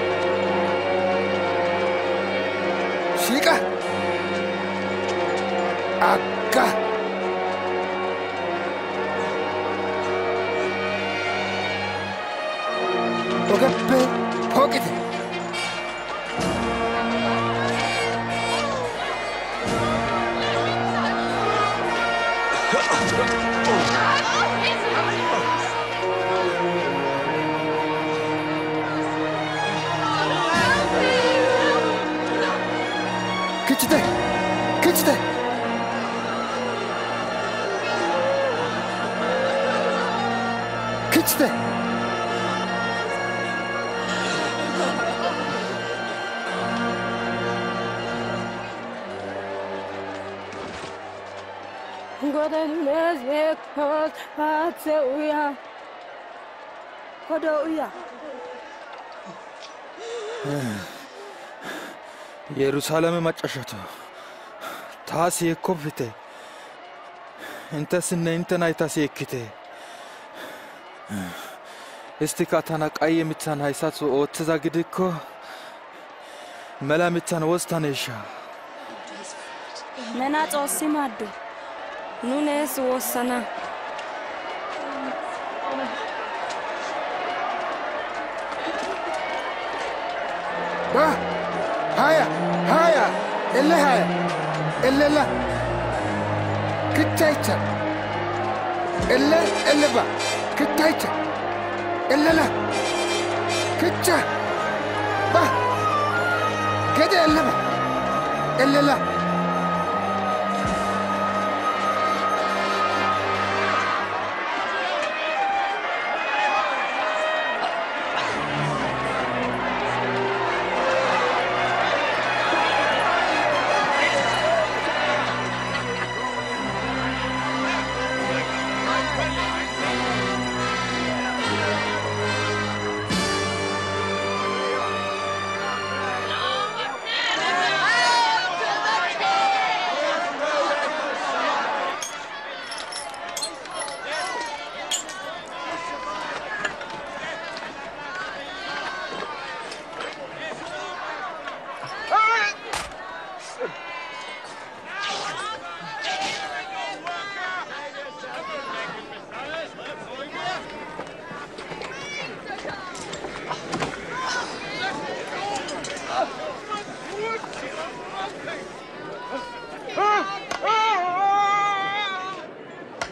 ሺቃ አካ ogeppe pooqite kichite kichite kichite Godan mezmek pot patse uya. Kodo uya. yerusaaleme maccashato taasi ekkofite intessinne inte naytas yekkite istika tana qayye mithan hayssatho ooththiza gidikko mela mithan wostaneeshsha nena xoossi maaddo nu nees woossana ba haya haya elle haya ellela kichaicha elle elle ba kichaicha ellela kicha ba gede elle ba ellela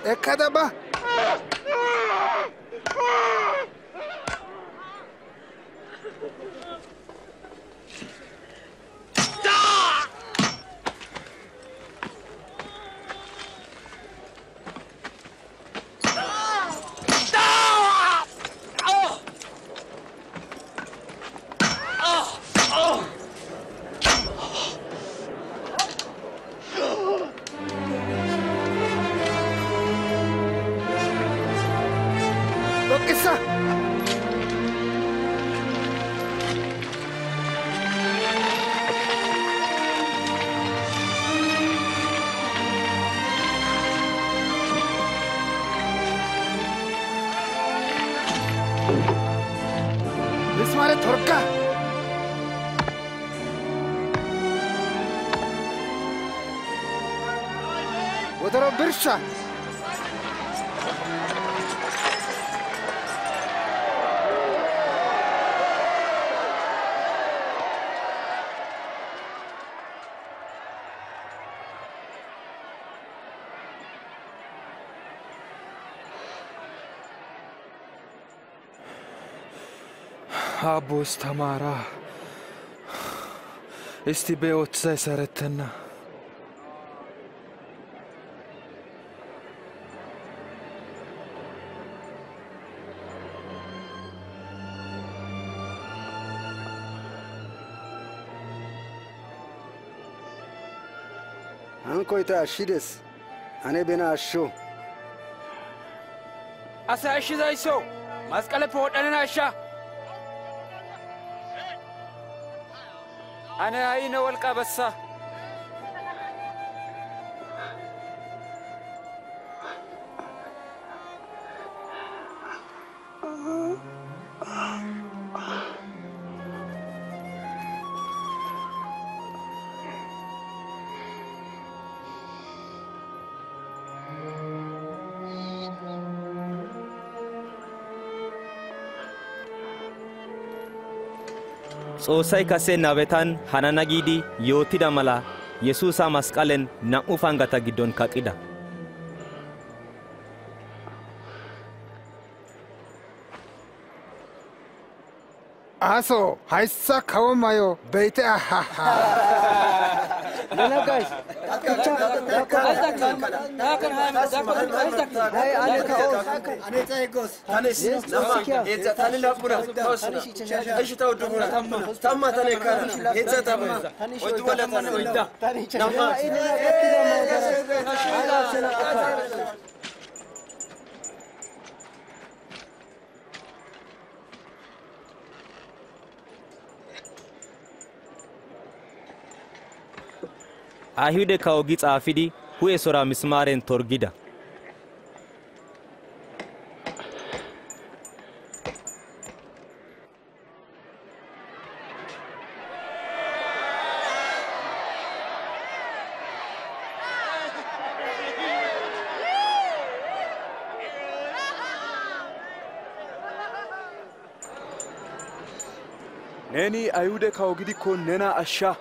ekkada ba. Isa. Bismare Turka. Odoro Birsha. አቦስ ተማራ እስቲ በወት ሳይሰረተና አንኮይታ አሽደስ አኔ በና አሾ አሳ እሺ ዘይሶ ማስቀለ ፎደና አሻ أنا أين والقى بسا Xoosay kase nabetan hanana giidi yootida mala Yesuusa masqalen nam'u fangata giddon kaqida. Aso hayssa kawo mayo beite aha. Nana guys. Hey, ane kaos. Ane taigos. Ane sis. Nama. Etza tani lapura. Tosna. Aishi taw dumura. Tamma. Tamma tane kana. Etza tamma. Oitu wala tane oita. Nama. Ayhude kawogi xaafidi hu'e sora mismaaren torgida. Neni ayude kawogidi ko nena asha.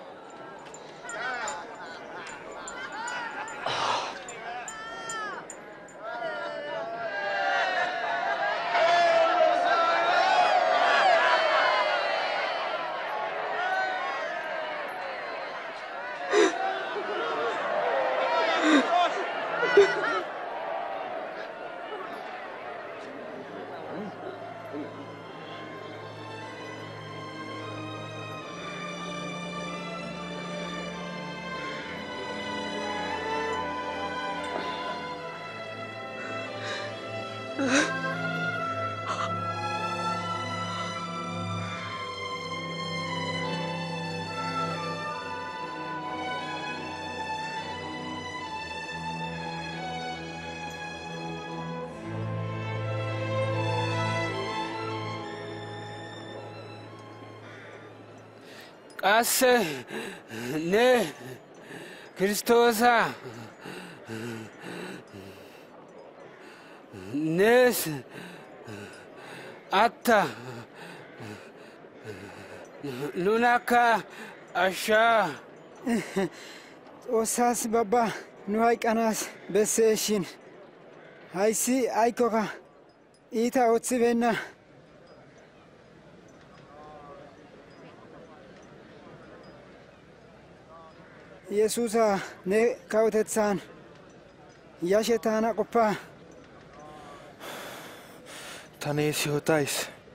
Qasse ne Kristoosa nes atta nunaka asha Osas baba nu hayqanas beseshin hayssi aykkoka iita ooththibeenna. Yesuusa ne kawotethaan yashe taana qoppa. Tanis yootays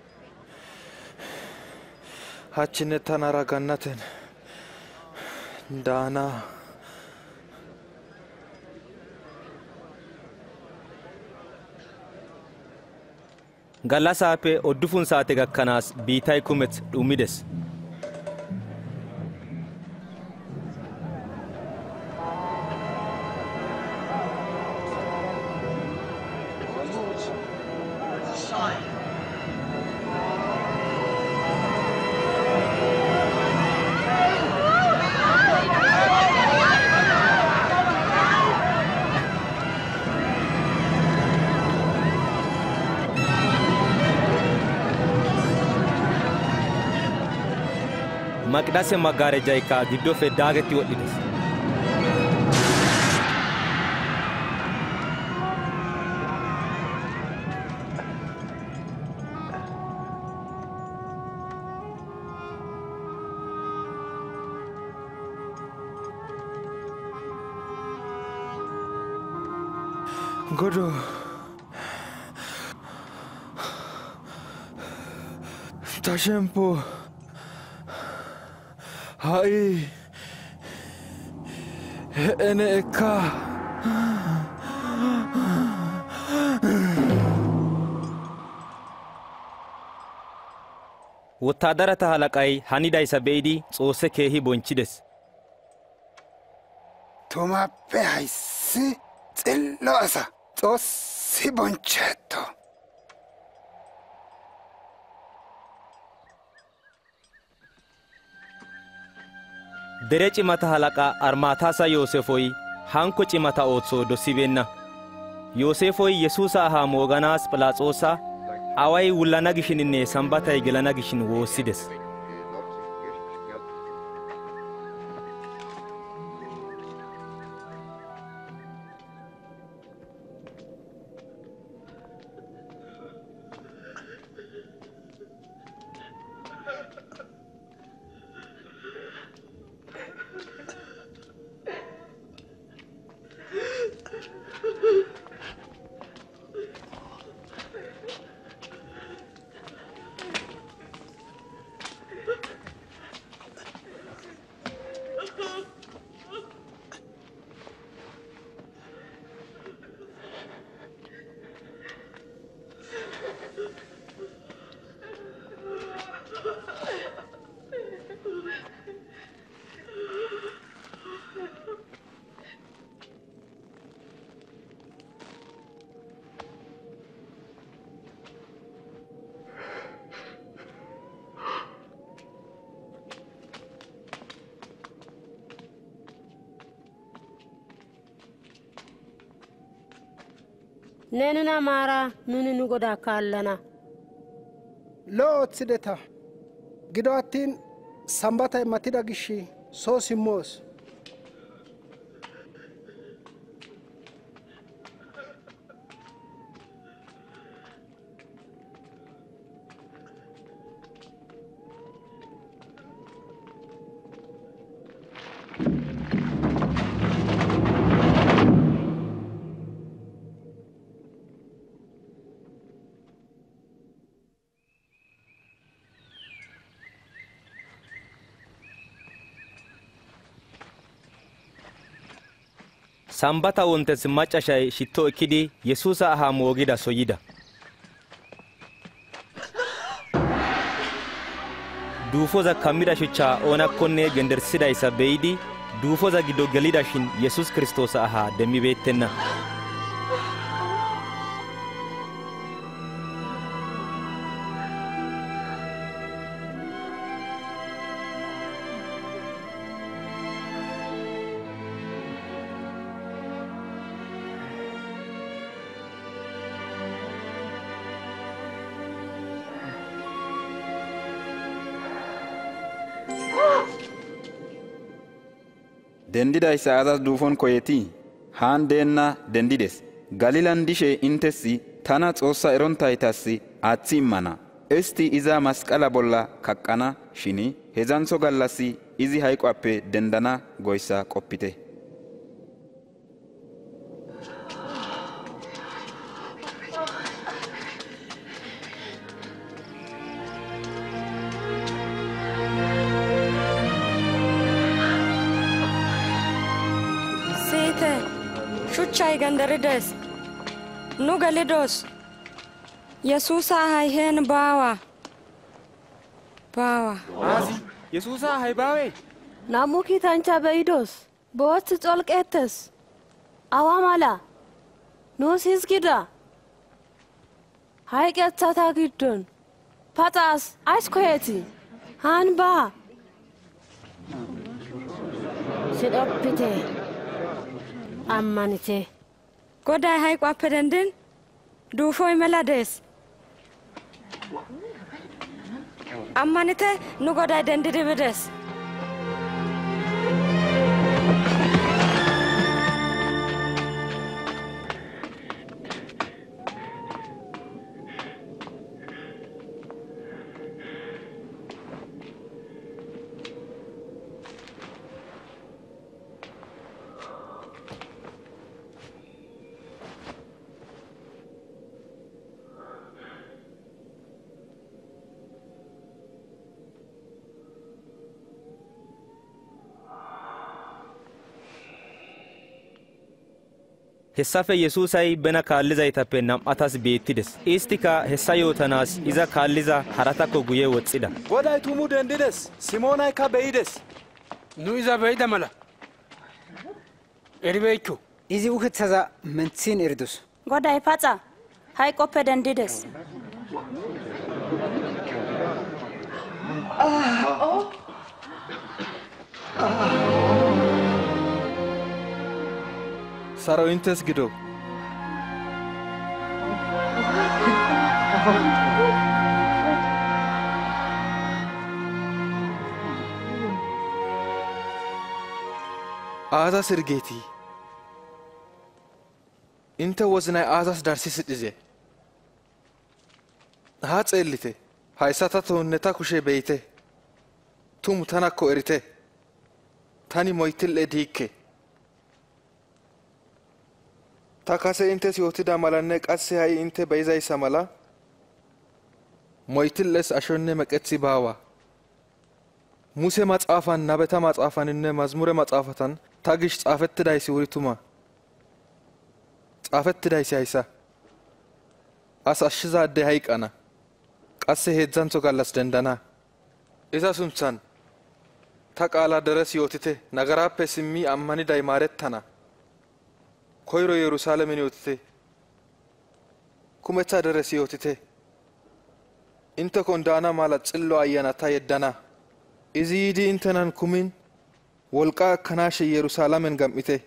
hachinne tanara gannaten daanaa. gallasaappe oddufun saate gakkanaas biitay kumeth dhumides. maqdase maggaarejayka giddofe daagetti wodhides. Godo Tashempo Hai ene eka wottaadarata halaqay hanidaysa be'idi Xoosse keehi bonchchides. Tumappe hayssi xillo asa Xoossi bonchchetto. dere cimata halaqa Armaataasa Yoosefoy hanko cimata ootso dosibeenna. Yoosefoy Yesuusa ahaa mooganaas Phiilaaxoosa away wullana gishininne Sambatay gelana gishin woossides. nenuna maara nuni nu godaa kaallana. Lo ooththideta gido attiin Sambatay matida gishi soo simmoos. Sambata wontes maccashay shitto ekkidi Yesuusa ahaa moogida soyida. duufoza kammida shuchchaa oonakkonne gendersidaysa be'idi duufoza giddo gelidashin Yesuus Kiristoosa ahaa demmibeettenna. dendidaysa azas duufon koyetii haan deenna dendides galilan dishe intessi tana Xoossa eronttaytassi aaththi immana. Istti iza masqala bolla kaqqana shin heedzdzantso gallassi izi hayqoappe dendana goyssa qoppite. Siite shuchchay gandarides. Nu galidos. Yesuusa hay heen baawa. Baawa. Azi Yesuusa hay baawe. Nammu kiitancha beyidos. Bootti colqeettes. Awa mala. Nuus hisgida. Hayqethata giddon. Paxaas ays koyeeti. Haan baa. Sidhoppite. Ammanite. Goday hayqoappe dendin. Duufoo imala dees. Ammanite nu goday dendidi bides. Hessafe Yesuusay bena kaallizaytappe nam''atas beettides. Istika hessa yootanaas iza kaalliza haratakko guye woxxida. Goday tumu dendides. Simoonaykka beyides. Nu iza beyida mala. Eribeykko. Izi ukethaza menthin eridus. Goday paxa hayqoppe dendides. Saro intes gido. Aazas ergeetii? Inte wozinay aazas darsisidhize? Haa xeellite. Hayssata toonneta kushe beeyte. Tumu tanakko erite. Tani moytille diikke. Ta kase intes yootida malanne qasse ha'i inte beyizayssa mala moytilles ashonne meqethi baawa. Muse maxaafan, nabeta maxaafaninne mazmure maxaafatan ta gish xaafettidayssi wuri tuma. Xaafettidayssi hayssa. As ashshizaadde hayqana. Qasse heedzdzantho gallas dendana. Iza sunthan ta qaala deres yootite nagaraappe simmi ammaniday maarettana. Koyro Yerusaalemin yootite. Kumetha deres yootite. Inte kondaana mala xillo ayyanata yeddana. Izi yiidi intenan kumin wolqa akkanaashe Yerusaalamen gam'ite.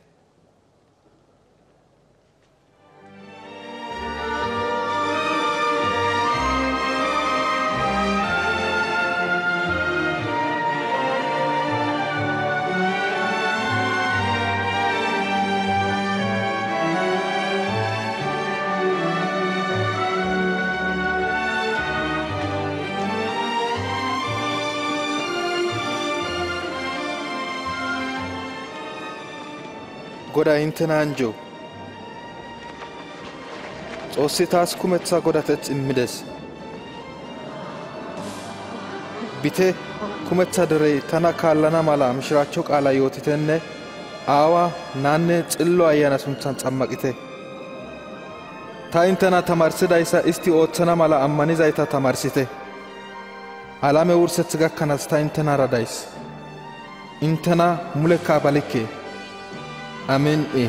Goday intena anjo. Xoossi taas kumetha godateth immides. Bite kumetha derey tana kaallana mala mishiraachcho qaala yootitenne aawa naanne xillo ayyana sunthan xammaqite. Ta intena tamarsidayssa isti ooththana mala ammanizayta tamarsite. Alame wurseth gakkanaas ta intenara days. Intena mulekka balikke. Amen. E.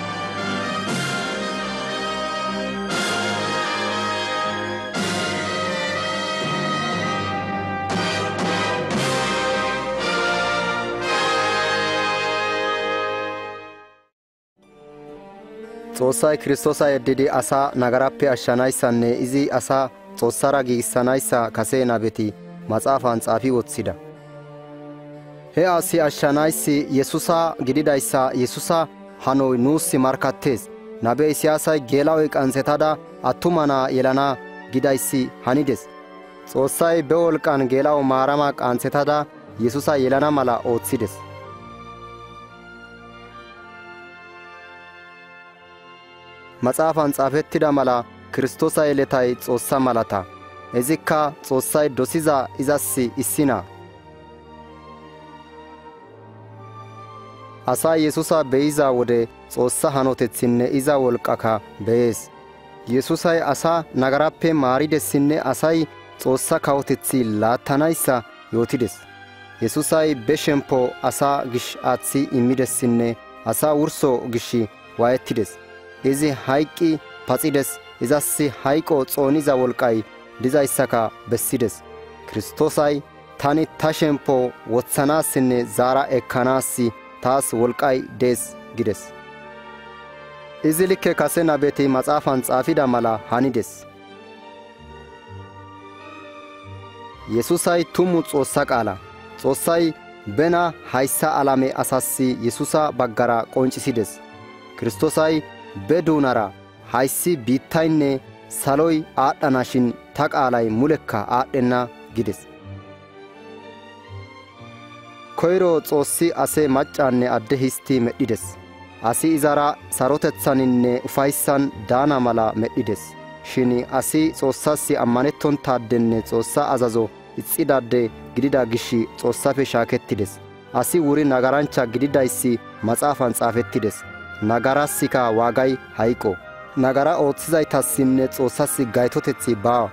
Xoossay Kiristoosa yeddidi asaa nagarappe ashshanayssanne izi asaa Xoossara giigissanayssa kase nabeti maxaafan xaafi woththida. He asi ashshanayssi Yesusa gididayssa Yesusa hanoy nuus markattees. nabe Isiyaasay geela7oy qantsetada attuma naa yelana gidayssi hanides. Xoossay be wolqqan geela7o Maarama qantsetada Yesusa yelana mala ooththides. Maxaafan xaafettida mala Kiristoosa yeletay Xoossa malata. Izikka Xoossay dosiza izassi issi naa. Asay Yesusa beyiza wode Xoossa hanotetsinne iza wolqqaka beyees. Yesusay asa nagarappe maaridessinne asay Xoossa kawoteththi laattanayssa yootides. Yesusay be shemppo asa gish aaththi immidessinne asa wurso gish waayettides. Izi hayqqi paxides. Izassi hayqo xooniza wolqqay dizayssaka bessides. Kiristoosay tani ta shemppo wothanaassinne zaara ekkanaassi taas wolqqay dees gides. Izi likke kase nabeti maxaafan xaafida mala hanides. Yesusay tumu Xoossa qaala. Xoossay bena hayssa alame asassi Yesusa baggara qonccisides. Kiristoosay be duunara hayssi biittaynne saloy aadhdhana shin ta qaalay mulekka aadhdhenna gides. Koyro Xoossi ase maccanne adde histi medhides. Asi izara sarotetsaninne ufayssan daana mala medhides. Shin asi Xoossassi ammanettontaadenne Xoossa azazo ixxidaade gidida gish Xoossafe shaakettides. Asi wuri nagaranchcha gididayssi maxaafan xaafettides. Nagarassika waagay hayqo. Nagara ooththizaytassinne Xoossas gaytoteththi baawa.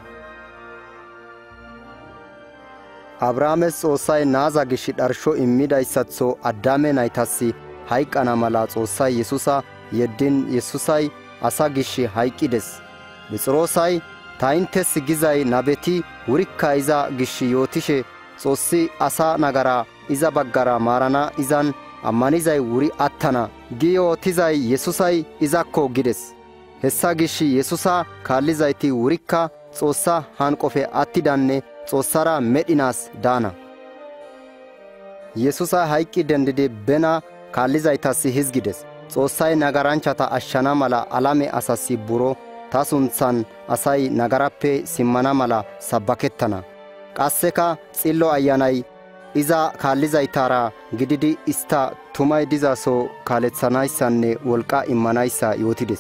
Abrahaames Xoossay naaza gish dharsho immidayssatho Addaame naytassi hayqqana mala Xoossay Yesusa yeddin Yesusay asa gish hayqqides. Phexroosay ta inttes gizay nabeti wurikka iza gish yootishe Xoossi asa nagara iza baggara maarana izan ammanizay wuri attana gi yootizay Yesusay izakko gides. Hessa gish Yesusa kaallizayti wurikka Xoossa hanqofe attidanne Xoossara medhinaas daana. Yesusa hayqqi dendidi bena kaallizaytas hizgides. Xoossay nagaranchchata ashshana mala alame asassi buro ta sunthan asay nagarappe simmana mala sabbakettana. Qasseka Xillo Ayanay iza kaallizaytara gididi ista tumay dizaso kaalethanayssanne wolqa immanayssa yootides.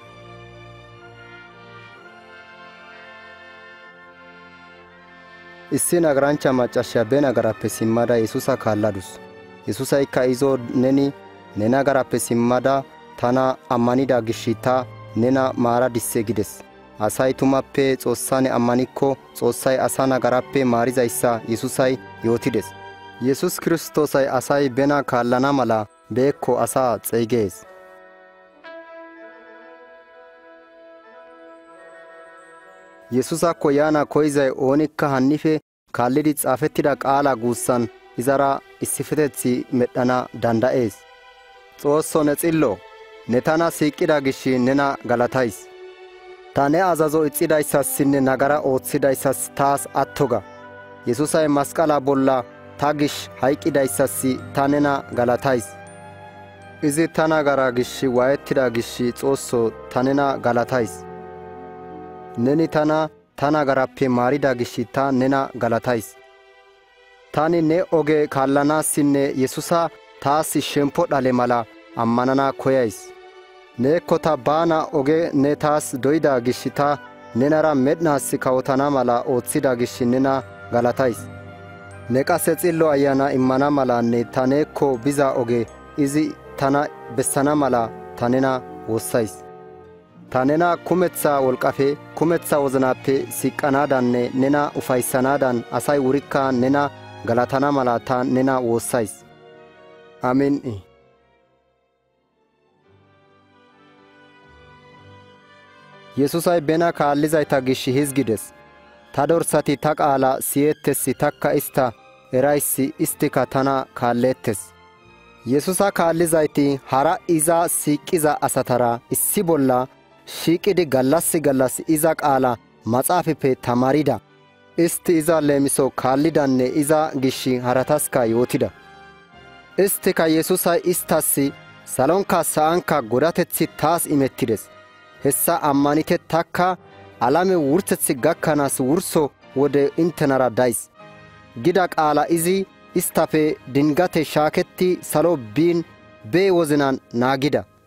Issi nagaranchcha maccashiya be nagarappe simmada Yesusa kaalladus. Yesusaykka izo neni ne nagarappe simmada tana ammanida gishi ta nena maaradisse gides. Asay tumappe Xoossan ammanikko Xoossay asa nagarappe maarizayssa Yesusay yootides. Yesus Kiristoosay asay bena kaallana mala beekko asaa xeygees. Yesusakko yaana koyzay oonikka hannife kaallidi xaafettida qaala guussan izara issifeteththi medhana danda'ees. Xoosso ne xillo, ne tana siiqida gish nena galatays. Ta ne azazo ixxidayssassinne nagara ooththidayssas taas atto ga. Yesusay masqala bolla ta gish hayqqidayssas ta nena galatays. Izi ta nagara gish waayettida gish Xoosso ta nena galatays. Neni tana ta nagarappe maarida gish ta nena galatays. Tani ne oge kaallanaassinne Yesusa taas shemppo dhale mala ammanana koyays. Neekko ta baana oge ne taas doyda gish ta nenara medhnaas kawotana mala ooththida gish nena galatays. Ne qasse Xillo Ayana immana malanne ta neekko biza oge izi tana bessana mala ta nena woossays. Ta nena kumeththa wolqafe kumeththa wozinappe siiqanaadanne nena ufayssanaadan asay wurikka nena galatana mala ta nena woossays. Amin. Yesusay bena kaallizayta gish hizgides. Ta dorsati ta qaala siyeettessi takka ista erayssi istika tana kaalleettes. Yesusa kaallizayti hara iza siiqiza asatara issi bolla shiiqidi gallas gallas iza qaala maxaafippe tamarida. Isti iza leemiso kaallidanne iza gish harataska yootida. Istika Yesusay istas Salonkka sa'ankka godateththi taas imettides. Hessa ammanite taakka alame wurseththi gakkanaas wurso wode inttenara days. Gida qaala izi istafe dingate shaaketti salo biin bee wozinan naagida.